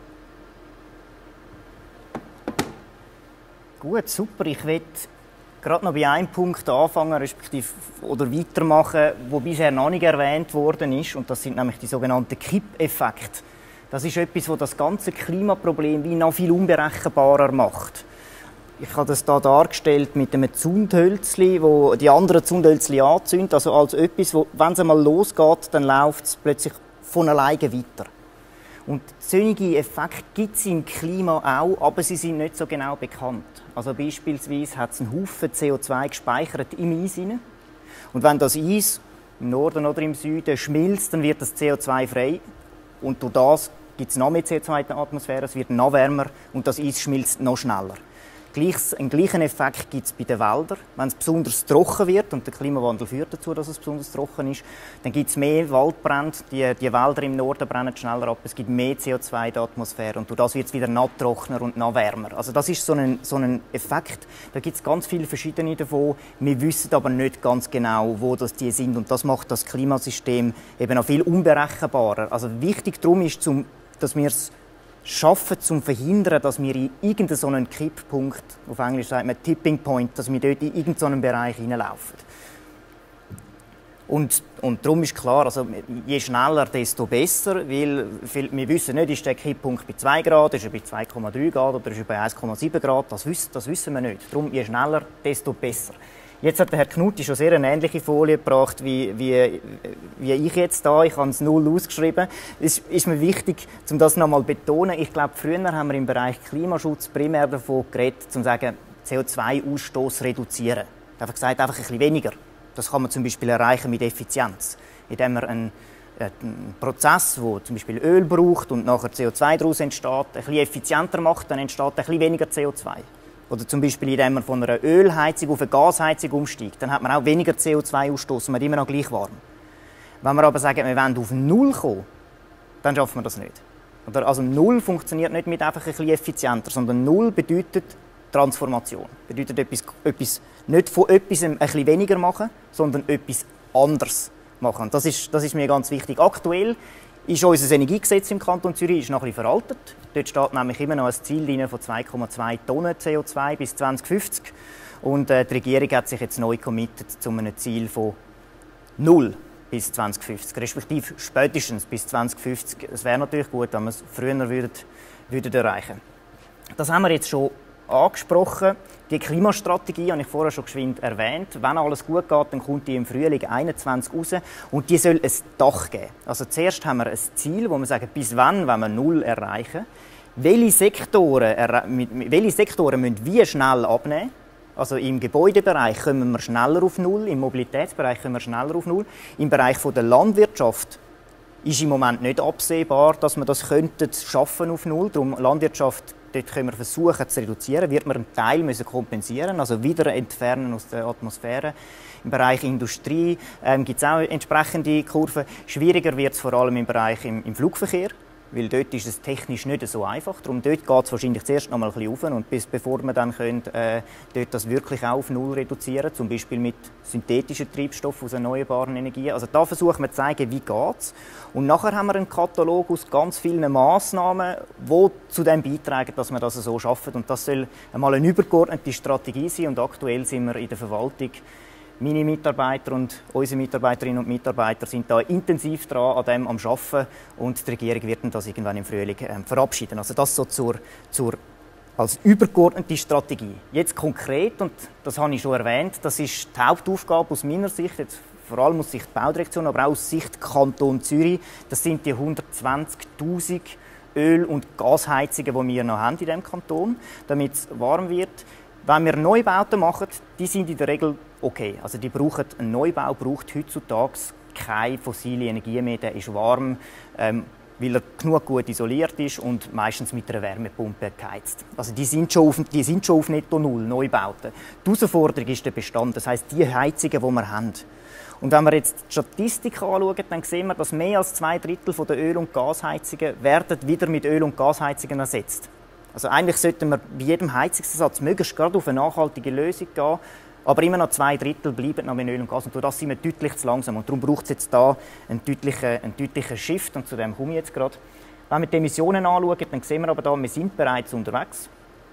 Gut, super. Ich will gerade noch bei einem Punkt anfangen, respektive oder weitermachen, wo bisher noch nicht erwähnt worden ist, und das sind nämlich die sogenannten Kippeffekte. Das ist etwas, das das ganze Klimaproblem wie noch viel unberechenbarer macht. Ich habe das hier dargestellt mit einem Zündhölzli, wo die anderen Zündhölzli anzündet, also als etwas, wo, wenn es einmal losgeht, dann läuft es plötzlich von alleine weiter. Und solche Effekte gibt es im Klima auch, aber sie sind nicht so genau bekannt. Also beispielsweise hat es einen Haufen C O zwei gespeichert im Eis hinein. Und wenn das Eis im Norden oder im Süden schmilzt, dann wird das C O zwei frei. Und durch das gibt es noch mehr C O zwei in der Atmosphäre, es wird noch wärmer und das Eis schmilzt noch schneller. Einen gleichen Effekt gibt es bei den Wäldern. Wenn es besonders trocken wird, und der Klimawandel führt dazu, dass es besonders trocken ist, dann gibt es mehr Waldbrände. Die, die Wälder im Norden brennen schneller ab. Es gibt mehr C O zwei in der Atmosphäre und durch das wird es wieder noch trockener und noch wärmer. Also das ist so ein, so ein Effekt. Da gibt es ganz viele verschiedene davon. Wir wissen aber nicht ganz genau, wo das die sind, und das macht das Klimasystem eben auch viel unberechenbarer. Also wichtig darum ist, zum, dass wir es schaffen, um zu verhindern, dass wir in irgendeinen so einen Kipppunkt, auf Englisch sagt man Tipping Point, dass wir dort in irgendeinen so einen Bereich hineinlaufen. Und, und darum ist klar, also je schneller, desto besser, weil wir wissen nicht, ist der Kipppunkt bei zwei Grad, ist er bei zwei Komma drei Grad oder ist er bei eins Komma sieben Grad, das wissen, das wissen wir nicht. Darum, je schneller, desto besser. Jetzt hat der Herr Knutti schon sehr eine ähnliche Folie gebracht wie, wie, wie ich jetzt da. Ich habe es null ausgeschrieben. Es ist mir wichtig, um das noch einmal zu betonen. Ich glaube, früher haben wir im Bereich Klimaschutz primär davon geredet, um zu sagen, C O zwei Ausstoß reduzieren. Einfach gesagt, einfach ein bisschen weniger. Das kann man zum Beispiel erreichen mit Effizienz, indem man einen, einen Prozess, der zum Beispiel Öl braucht und nachher C O zwei daraus entsteht, ein bisschen effizienter macht, dann entsteht ein bisschen weniger C O zwei. Oder zum Beispiel, indem man von einer Ölheizung auf eine Gasheizung umsteigt, dann hat man auch weniger C O zwei Ausstoß und man hat immer noch gleich warm. Wenn wir aber sagen, wir wollen auf Null kommen, dann schaffen wir das nicht. Oder also Null funktioniert nicht mit einfach ein bisschen effizienter, sondern Null bedeutet Transformation. Bedeutet etwas, etwas nicht von etwas ein bisschen weniger machen, sondern etwas anderes machen. Das ist, das ist mir ganz wichtig. Aktuell ist unser Energiegesetz im Kanton Zürich ist noch ein bisschen veraltet. Dort steht nämlich immer noch ein Ziel drin von zwei Komma zwei Tonnen C O zwei bis zwanzig fünfzig. Und äh, die Regierung hat sich jetzt neu committed zu einem Ziel von null bis zwanzig fünfzig, respektive spätestens bis zwanzig fünfzig. Es wäre natürlich gut, wenn wir es früher würden, würden erreichen. Das haben wir jetzt schon angesprochen. Die Klimastrategie habe ich vorher schon geschwind erwähnt. Wenn alles gut geht, dann kommt die im Frühling einundzwanzig raus und die soll ein Dach geben. Also zuerst haben wir ein Ziel, wo wir sagen, bis wann wollen wir null erreichen. Welche Sektoren, welche Sektoren müssen wie schnell abnehmen? Also im Gebäudebereich kommen wir schneller auf Null, im Mobilitätsbereich kommen wir schneller auf Null. Im Bereich der Landwirtschaft ist im Moment nicht absehbar, dass wir das könnten schaffen auf Null. Darum Landwirtschaft, dort können wir versuchen zu reduzieren, wird man einen Teil müssen kompensieren, also wieder entfernen aus der Atmosphäre. Im Bereich Industrie ähm, gibt es auch entsprechende Kurven. Schwieriger wird es vor allem im Bereich im, im Flugverkehr, weil dort ist es technisch nicht so einfach. Darum dort geht es wahrscheinlich zuerst noch mal ein bisschen rauf und bis, bevor wir dann können, äh, dort das wirklich auch auf Null reduzieren, zum Beispiel mit synthetischen Treibstoffen aus erneuerbaren Energien. Also da versuchen wir zu zeigen, wie geht's. Und nachher haben wir einen Katalog aus ganz vielen Massnahmen, die zu dem beitragen, dass wir das so schaffen. Und das soll einmal eine übergeordnete Strategie sein. Und aktuell sind wir in der Verwaltung, meine Mitarbeiter und unsere Mitarbeiterinnen und Mitarbeiter sind da intensiv dran an dem am Arbeiten und die Regierung wird das irgendwann im Frühling äh, verabschieden. Also das so zur, zur, als übergeordnete Strategie. Jetzt konkret, und das habe ich schon erwähnt, das ist die Hauptaufgabe aus meiner Sicht, jetzt vor allem aus Sicht Baudirektion, aber auch aus Sicht Kanton Zürich, das sind die hundertzwanzigtausend Öl- und Gasheizungen, die wir noch haben in diesem Kanton, damit es warm wird. Wenn wir Neubauten machen, die sind in der Regel okay. Also die brauchen, ein Neubau braucht heutzutage keine fossile Energie mehr, der ist warm, ähm, weil er genug gut isoliert ist und meistens mit einer Wärmepumpe geheizt. Also die sind schon auf, die sind schon auf Netto Null, Neubauten. Die Herausforderung ist der Bestand, das heisst die Heizungen, die wir haben. Und wenn wir jetzt die Statistik anschauen, dann sehen wir, dass mehr als zwei Drittel der Öl- und Gasheizungen werden wieder mit Öl- und Gasheizungen ersetzt. Also eigentlich sollten wir bei jedem Heizungsersatz möglichst gerade auf eine nachhaltige Lösung gehen, aber immer noch zwei Drittel bleiben noch mit Öl und Gas. Und durch das sind wir deutlich zu langsam. Und darum braucht es jetzt da einen deutlichen, einen deutlichen Shift. Und zu dem komme ich jetzt gerade. Wenn wir die Emissionen anschauen, dann sehen wir aber da, wir sind bereits unterwegs.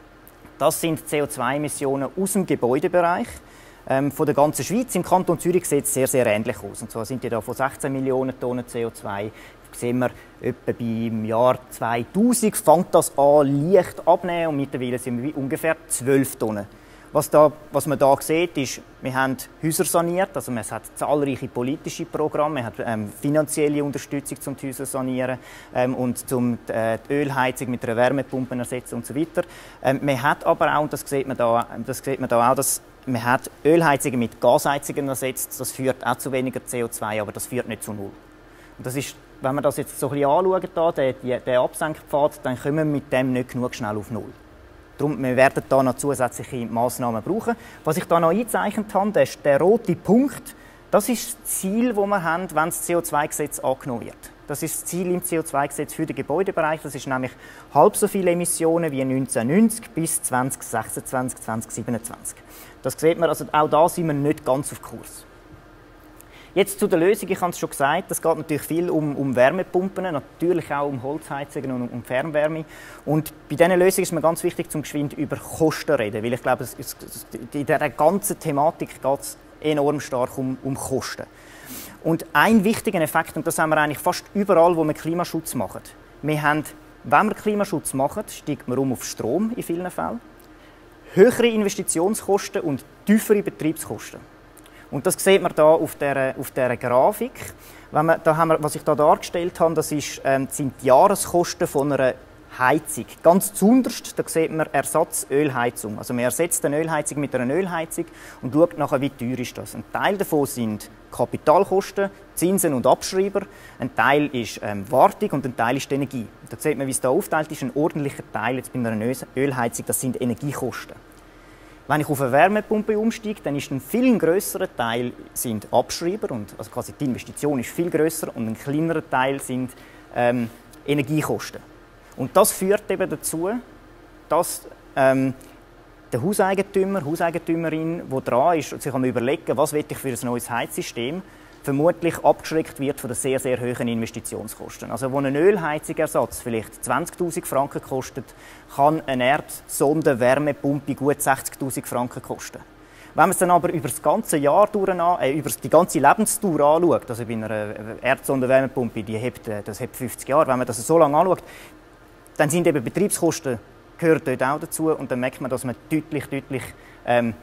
Das sind C O zwei Emissionen aus dem Gebäudebereich. Ähm, von der ganzen Schweiz. Im Kanton Zürich sieht es sehr, sehr ähnlich aus. Und zwar sind die da von sechzehn Millionen Tonnen C O zwei. Sehen wir, etwa beim Jahr zweitausend fängt das an leicht abnehmen und mittlerweile sind wir bei ungefähr zwölf Tonnen. Was, da, was man hier sieht, ist, wir haben Häuser saniert, also es hat zahlreiche politische Programme, man hat ähm, finanzielle Unterstützung, um die Häuser zu sanieren ähm, und um die, äh, die Ölheizung mit einer Wärmepumpe ersetzen und so weiter. Ähm, man hat aber auch, und das sieht man da, das sieht man da auch, dass man hat Ölheizungen mit Gasheizungen ersetzt. Das führt auch zu weniger C O zwei, aber das führt nicht zu Null. Und das ist, wenn wir das jetzt so ein bisschen anschauen, da, den, den Absenkpfad, dann kommen wir mit dem nicht genug schnell auf Null. Darum, wir werden da noch zusätzliche Massnahmen brauchen. Was ich da noch eingezeichnet habe, das ist der rote Punkt. Das ist das Ziel, das wir haben, wenn das C O zwei Gesetz angenommen wird. Das ist das Ziel im C O zwei Gesetz für den Gebäudebereich. Das ist nämlich halb so viele Emissionen wie neunzehnhundertneunzig bis zwanzig sechsundzwanzig, zwanzig siebenundzwanzig. Das sieht man, also auch da sind wir nicht ganz auf Kurs. Jetzt zu der Lösung, ich habe es schon gesagt, es geht natürlich viel um, um Wärmepumpen, natürlich auch um Holzheizungen und um Fernwärme. Und bei diesen Lösungen ist mir ganz wichtig, zum geschwind über Kosten reden, weil ich glaube, es, es, in dieser ganzen Thematik geht es enorm stark um, um Kosten. Und ein wichtiger Effekt, und das haben wir eigentlich fast überall, wo wir Klimaschutz machen. Wir haben, wenn wir Klimaschutz machen, steigt man um auf Strom in vielen Fällen, höhere Investitionskosten und tiefere Betriebskosten. Und das sieht man hier auf dieser, auf dieser Grafik. Wenn man, da haben wir, was ich hier dargestellt habe, das ist, ähm, sind die Jahreskosten von einer Heizung. Ganz zuunterst, da sieht man Ersatzölheizung. Also man ersetzt eine Ölheizung mit einer Ölheizung und schaut nachher, wie teuer ist das. Ein Teil davon sind Kapitalkosten, Zinsen und Abschreiber. Ein Teil ist ähm, Wartung und ein Teil ist Energie. Da sieht man, wie es hier aufteilt ist. Ein ordentlicher Teil jetzt bei einer Ölheizung, das sind Energiekosten. Wenn ich auf eine Wärmepumpe umsteige, dann ist ein viel grösserer Teil sind Abschreiber, und also quasi die Investition ist viel grösser, und ein kleinerer Teil sind ähm, Energiekosten. Und das führt eben dazu, dass ähm, der Hauseigentümer, Hauseigentümerin, die dran ist und sich am überlegen, was will ich für ein neues Heizsystem, vermutlich abgeschreckt wird von den sehr, sehr hohen Investitionskosten. Also wo ein Ölheizungersatz vielleicht zwanzigtausend Franken kostet, kann eine Erdsonde-Wärmepumpe gut sechzigtausend Franken kosten. Wenn man es dann aber über das ganze Jahr durch, äh, über die ganze Lebensdauer anschaut, also bei einer Erdsonde-Wärmepumpe, die hebt, das hebt fünfzig Jahre, wenn man das so lange anschaut, dann sind eben Betriebskosten, gehört dort auch dazu, und dann merkt man, dass man deutlich, deutlich ähm,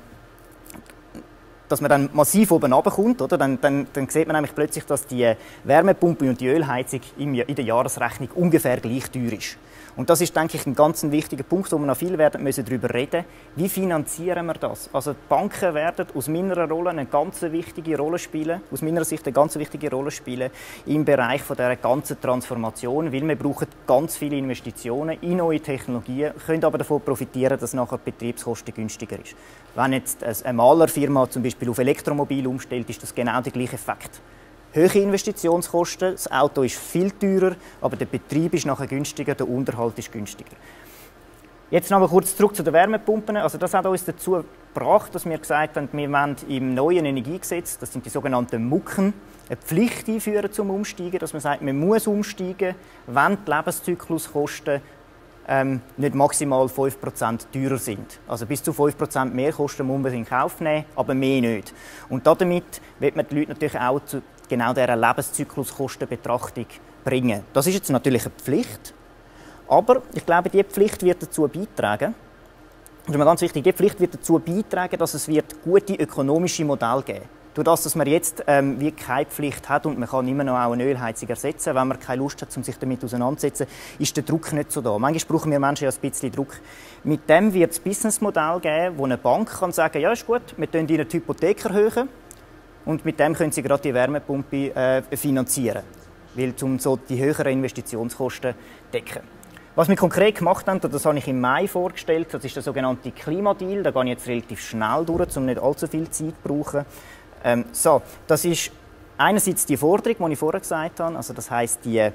dass man dann massiv oben runterkommt, oder? Dann, dann, dann sieht man nämlich plötzlich, dass die Wärmepumpe und die Ölheizung in der Jahresrechnung ungefähr gleich teuer ist. Und das ist, denke ich, ein ganz wichtiger Punkt, wo wir noch viel werden müssen darüber reden. Wie finanzieren wir das? Also die Banken werden aus meiner Rolle eine ganz wichtige Rolle spielen, aus meiner Sicht eine ganz wichtige Rolle spielen im Bereich von dieser ganzen Transformation, weil wir brauchen ganz viele Investitionen in neue Technologien, können aber davon profitieren, dass nachher die Betriebskosten günstiger ist. Wenn jetzt eine Malerfirma zum Beispiel auf Elektromobil umstellt, ist das genau der gleiche Effekt. Hohe Investitionskosten, das Auto ist viel teurer, aber der Betrieb ist nachher günstiger, der Unterhalt ist günstiger. Jetzt noch mal kurz zurück zu den Wärmepumpen. Also das hat uns dazu gebracht, dass wir gesagt haben, wir wollen im neuen Energiegesetz, das sind die sogenannten Mucken, eine Pflicht einführen zum Umsteigen, dass man sagt, man muss umsteigen, wenn die Lebenszykluskosten ähm, nicht maximal fünf Prozent teurer sind. Also bis zu fünf Prozent mehr Kosten muss man in Kauf nehmen, aber mehr nicht. Und damit wird man die Leute natürlich auch zu genau dieser Lebenszykluskostenbetrachtung bringen. Das ist jetzt natürlich eine Pflicht, aber ich glaube, diese Pflicht wird dazu beitragen, das ist mir ganz wichtig, diese Pflicht wird dazu beitragen, dass es wird gute ökonomische Modelle geben wird. Durch das, dass man jetzt ähm, wie keine Pflicht hat und man kann immer noch auch eine Ölheizung ersetzen, wenn man keine Lust hat, um sich damit auseinanderzusetzen, ist der Druck nicht so da. Manchmal brauchen wir Menschen ja ein bisschen Druck. Mit dem wird es ein Businessmodell geben, wo eine Bank kann sagen, ja ist gut, wir erhöhen Ihnen die Hypothek erhöhen und mit dem können Sie gerade die Wärmepumpe äh, finanzieren, weil um so die höheren Investitionskosten decken. Was wir konkret gemacht haben, das habe ich im Mai vorgestellt, das ist der sogenannte Klimadeal. Da gehe ich jetzt relativ schnell durch, um nicht allzu viel Zeit zu brauchen. Ähm, so, das ist einerseits die Forderung, die ich vorher gesagt habe, also das heisst die,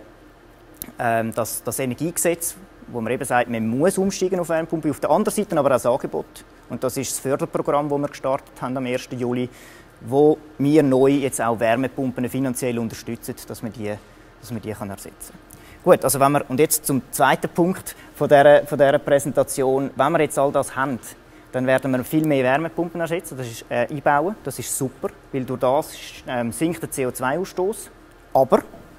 ähm, das, das Energiegesetz, wo man eben sagt, man muss umsteigen auf Wärmepumpe, auf der anderen Seite aber auch das Angebot. Und das ist das Förderprogramm, das wir gestartet haben am ersten Juli, wo wir neu jetzt auch Wärmepumpen finanziell unterstützen, dass wir die, dass wir die ersetzen können. Gut, also wenn wir, und jetzt zum zweiten Punkt von dieser, von dieser Präsentation. Wenn wir jetzt all das haben, dann werden wir viel mehr Wärmepumpen ersetzen, das ist äh, einbauen, das ist super, weil durch das ähm, sinkt der C O zwei Ausstoß. Aber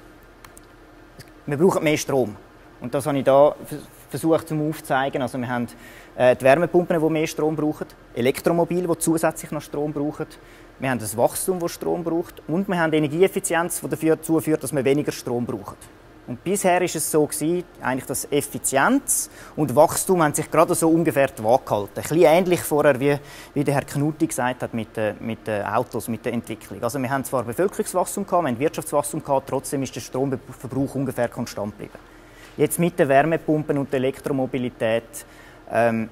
wir brauchen mehr Strom. Und das habe ich hier versucht zum aufzuzeigen. Also wir haben äh, die Wärmepumpen, die mehr Strom brauchen, Elektromobile, die zusätzlich noch Strom brauchen, wir haben das Wachstum, das Strom braucht, und wir haben Energieeffizienz, die dazu führt, dass wir weniger Strom brauchen. Und bisher war es so gewesen, eigentlich, dass Effizienz und Wachstum haben sich gerade so ungefähr die Waage gehalten. Ein bisschen ähnlich vorher, wie, wie der Herr Knutti gesagt hat mit, äh, mit den Autos, mit der Entwicklung. Also wir haben zwar Bevölkerungswachstum gehabt, wir haben Wirtschaftswachstum gehabt, trotzdem ist der Stromverbrauch ungefähr konstant geblieben. Jetzt mit den Wärmepumpen und der Elektromobilität ähm,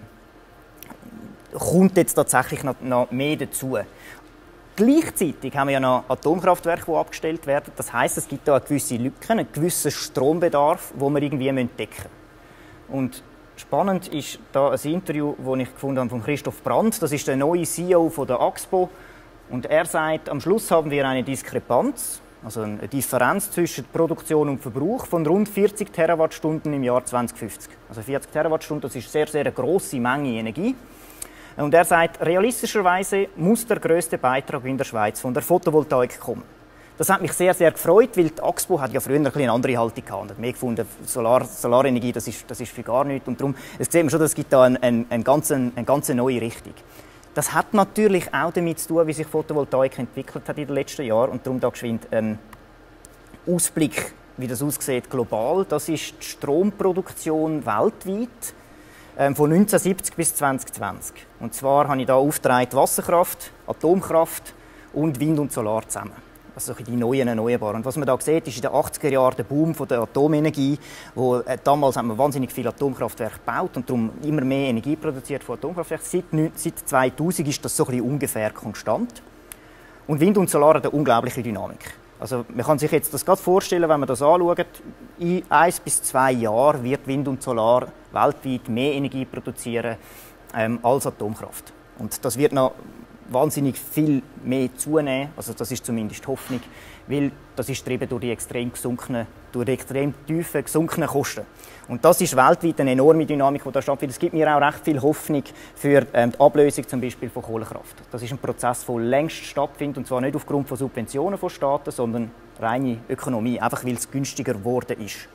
kommt jetzt tatsächlich noch, noch mehr dazu. Gleichzeitig haben wir ja noch Atomkraftwerke, die abgestellt werden. Das heisst, es gibt da eine gewisse Lücke, einen gewissen Strombedarf, den wir irgendwie decken müssen. Und spannend ist da ein Interview, das ich gefunden habe von Christoph Brandt. Das ist der neue C E O von der Axpo. Und er sagt, am Schluss haben wir eine Diskrepanz, also eine Differenz zwischen Produktion und Verbrauch von rund vierzig Terawattstunden im Jahr zweitausendfünfzig. Also vierzig Terawattstunden, das ist sehr, sehr eine grosse Menge Energie. Und er sagt, realistischerweise muss der grösste Beitrag in der Schweiz von der Photovoltaik kommen. Das hat mich sehr, sehr gefreut, weil die Axpo hat ja früher ein bisschen eine andere Haltung gehabt. Hat mehr gefunden, Solar, Solarenergie, das ist, das ist für gar nichts. Und darum, es sieht man schon, es gibt da eine, eine, eine, ganz, eine ganz neue Richtung. Das hat natürlich auch damit zu tun, wie sich Photovoltaik entwickelt hat in den letzten Jahren. Und darum da geschwind ein Ausblick, wie das aussieht global. Das ist die Stromproduktion weltweit von neunzehnhundertsiebzig bis zweitausendzwanzig. Und zwar habe ich hier aufgetragen Wasserkraft, Atomkraft und Wind und Solar zusammen. Also die neuen Erneuerbaren. Und was man da sieht, ist in den achtziger Jahren der Boom von der Atomenergie, wo äh, damals haben wir wahnsinnig viele Atomkraftwerke gebaut und darum immer mehr Energie produziert von Atomkraftwerken. Seit, seit zweitausend ist das so ein bisschen ungefähr konstant. Und Wind und Solar haben eine unglaubliche Dynamik. Also man kann sich jetzt das gerade vorstellen, wenn man das anschaut, in eins bis zwei Jahren wird Wind und Solar weltweit mehr Energie produzieren ähm, als Atomkraft. Und das wird noch wahnsinnig viel mehr zunehmen, also das ist zumindest die Hoffnung, weil das ist getrieben durch die extrem gesunkenen, durch die extrem tiefen gesunkenen Kosten. Und das ist weltweit eine enorme Dynamik, die da stattfindet. Es gibt mir auch recht viel Hoffnung für ähm, die Ablösung zum Beispiel von Kohlekraft. Das ist ein Prozess, der längst stattfindet, und zwar nicht aufgrund von Subventionen von Staaten, sondern reine Ökonomie, einfach weil es günstiger geworden ist.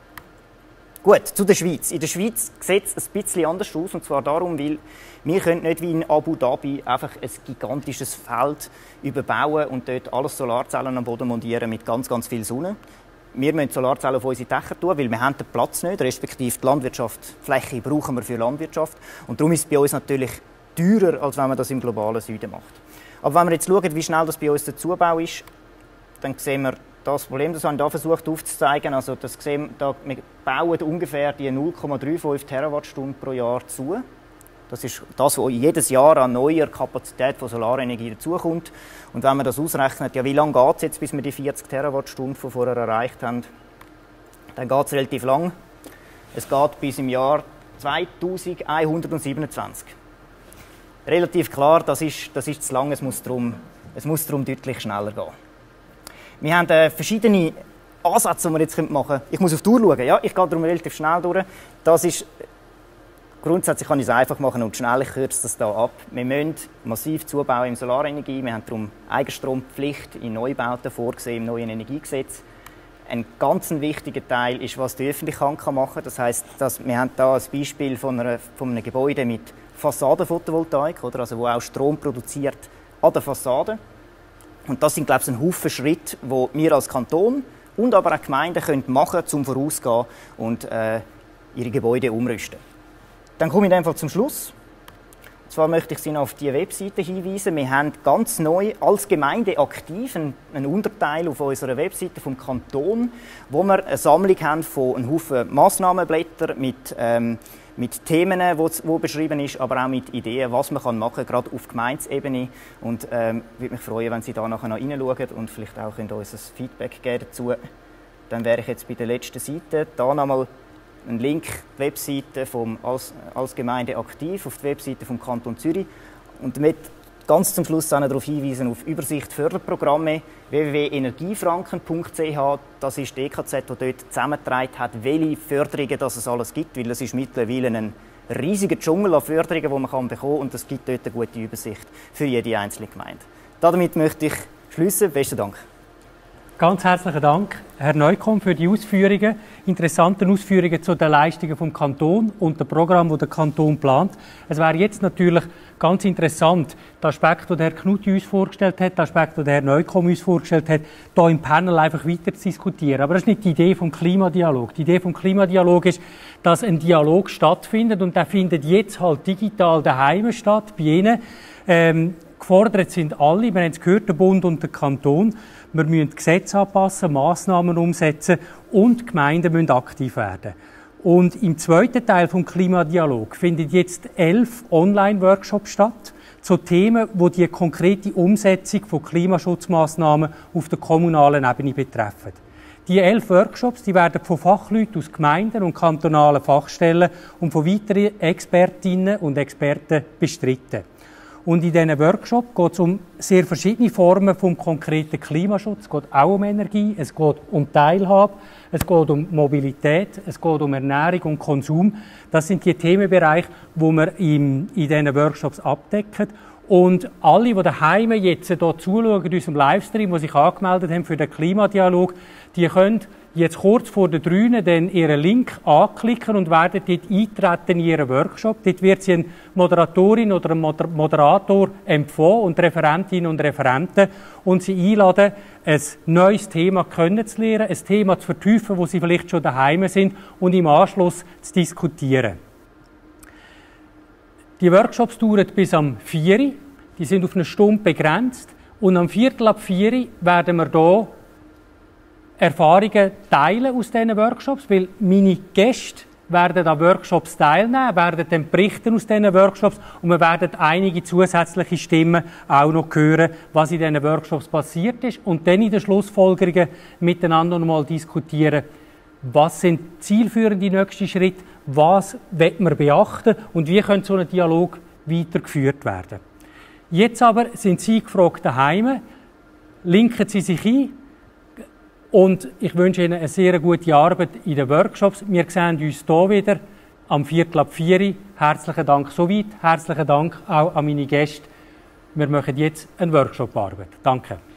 Gut, zu der Schweiz. In der Schweiz sieht es ein bisschen anders aus, und zwar darum, weil wir können nicht wie in Abu Dhabi einfach ein gigantisches Feld überbauen und dort alles Solarzellen am Boden montieren mit ganz, ganz viel Sonne. Wir müssen Solarzellen auf unsere Dächer tun, weil wir haben den Platz nicht, respektive die Landwirtschaft, die Fläche brauchen wir für Landwirtschaft. Und darum ist es bei uns natürlich teurer, als wenn man das im globalen Süden macht. Aber wenn wir jetzt schauen, wie schnell das bei uns der Zubau ist, dann sehen wir das Problem, das habe ich da versucht aufzuzeigen. Also das sehen, da, wir bauen ungefähr die null Komma fünfunddreißig Terawattstunden pro Jahr zu. Das ist das, was jedes Jahr an neuer Kapazität von Solarenergie dazukommt. Und wenn man das ausrechnet, ja, wie lange geht es jetzt, bis wir die vierzig Terawattstunden von vorher erreicht haben, dann geht es relativ lang. Es geht bis im Jahr zweitausendeinhundertsiebenundzwanzig. Relativ klar, das ist, das ist zu lang, es muss darum, es muss darum deutlich schneller gehen. Wir haben äh, verschiedene Ansätze, die wir jetzt machen können. Ich muss auf die Uhr schauen, ja? Ich gehe darum relativ schnell durch. Das ist, grundsätzlich kann ich es einfach machen und schnell, ich kürze das hier ab. Wir müssen massiv zubauen in Solarenergie. Wir haben darum Eigenstrompflicht in Neubauten vorgesehen im neuen Energiegesetz. Ein ganz wichtiger Teil ist, was die öffentliche Hand machen kann. Das heisst, dass wir haben hier ein Beispiel von, einer, von einem Gebäude mit Fassadenphotovoltaik, oder? Also wo auch Strom produziert an der Fassade. Und das sind, glaube ich, ein Haufen Schritte, die wir als Kanton und aber auch Gemeinden können machen können, um vorauszugehen und äh, ihre Gebäude umrüsten. Dann komme ich einfach zum Schluss. Und zwar möchte ich Sie noch auf die Webseite hinweisen. Wir haben ganz neu als Gemeinde aktiv einen, einen Unterteil auf unserer Webseite vom Kanton, wo wir eine Sammlung haben von einem Haufen Massnahmenblätter mit ähm, mit Themen, die beschrieben ist, aber auch mit Ideen, was man machen kann, gerade auf Gemeindeebene. Und ähm, würde mich freuen, wenn Sie da nachher noch reinschauen und vielleicht auch uns ein Feedback geben dazu. Dann wäre ich jetzt bei der letzten Seite. Da nochmal ein Link, die Webseite vom als, als Gemeinde aktiv, auf die Webseite vom Kanton Zürich. Und damit ganz zum Schluss auch darauf hinweisen, auf Übersicht Förderprogramme w w w punkt energiefranken punkt c h. Das ist die E K Z, die dort zusammengetragen hat, welche Förderungen das es alles gibt, weil es ist mittlerweile ein riesiger Dschungel an Förderungen, die man kann bekommen kann, und es gibt dort eine gute Übersicht für jede einzelne Gemeinde. Damit möchte ich schließen. Besten Dank.
Ganz herzlichen Dank, Herr Neukomm, für die Ausführungen, interessanten Ausführungen zu den Leistungen vom Kanton und dem Programm, das der Kanton plant. Es wäre jetzt natürlich ganz interessant, den Aspekt, den Herr Knutti uns vorgestellt hat, den Aspekt, den Herr Neukomm uns vorgestellt hat, hier im Panel einfach weiter zu diskutieren. Aber das ist nicht die Idee vom Klimadialog. Die Idee vom Klimadialog ist, dass ein Dialog stattfindet, und der findet jetzt halt digital daheim statt, bei Ihnen. Ähm, gefordert sind alle, wir haben es gehört, der Bund und der Kanton. Wir müssen Gesetze anpassen, Massnahmen umsetzen, und die Gemeinden müssen aktiv werden. Und im zweiten Teil vom Klimadialog finden jetzt elf Online-Workshops statt zu Themen, die die konkrete Umsetzung von Klimaschutzmaßnahmen auf der kommunalen Ebene betreffen. Die elf Workshops, die werden von Fachleuten aus Gemeinden und kantonalen Fachstellen und von weiteren Expertinnen und Experten bestritten. Und in diesen Workshop geht es um sehr verschiedene Formen vom konkreten Klimaschutz. Es geht auch um Energie, es geht um Teilhabe, es geht um Mobilität, es geht um Ernährung und Konsum. Das sind die Themenbereiche, die wir in, in diesen Workshops abdecken. Und alle, die daheim jetzt hier zuschauen, in unserem Livestream, die sich angemeldet haben für den Klimadialog, die können jetzt kurz vor der Drüne dann ihren Link anklicken und werden dort eintreten in ihren Workshop. Dort wird sie eine Moderatorin oder ein Moderator empfohlen und Referentinnen und Referenten, und sie einladen, ein neues Thema kennenzulernen, ein Thema zu vertiefen, wo sie vielleicht schon daheim sind, und im Anschluss zu diskutieren. Die Workshops dauern bis am vier Uhr. Die sind auf eine Stunde begrenzt. Und am Viertel ab vier Uhr werden wir hier Erfahrungen teilen aus diesen Workshops, weil meine Gäste werden an Workshops teilnehmen, werden dann berichten aus diesen Workshops, und wir werden einige zusätzliche Stimmen auch noch hören, was in diesen Workshops passiert ist, und dann in den Schlussfolgerungen miteinander noch mal diskutieren, was sind zielführende nächste Schritte, was will man beachten und wie könnte so ein Dialog weitergeführt werden. Jetzt aber sind Sie gefragt daheim, linken Sie sich ein und ich wünsche Ihnen eine sehr gute Arbeit in den Workshops. Wir sehen uns hier wieder am Viertel ab vier. Herzlichen Dank soweit, herzlichen Dank auch an meine Gäste. Wir machen jetzt eine Workshop-Arbeit. Danke.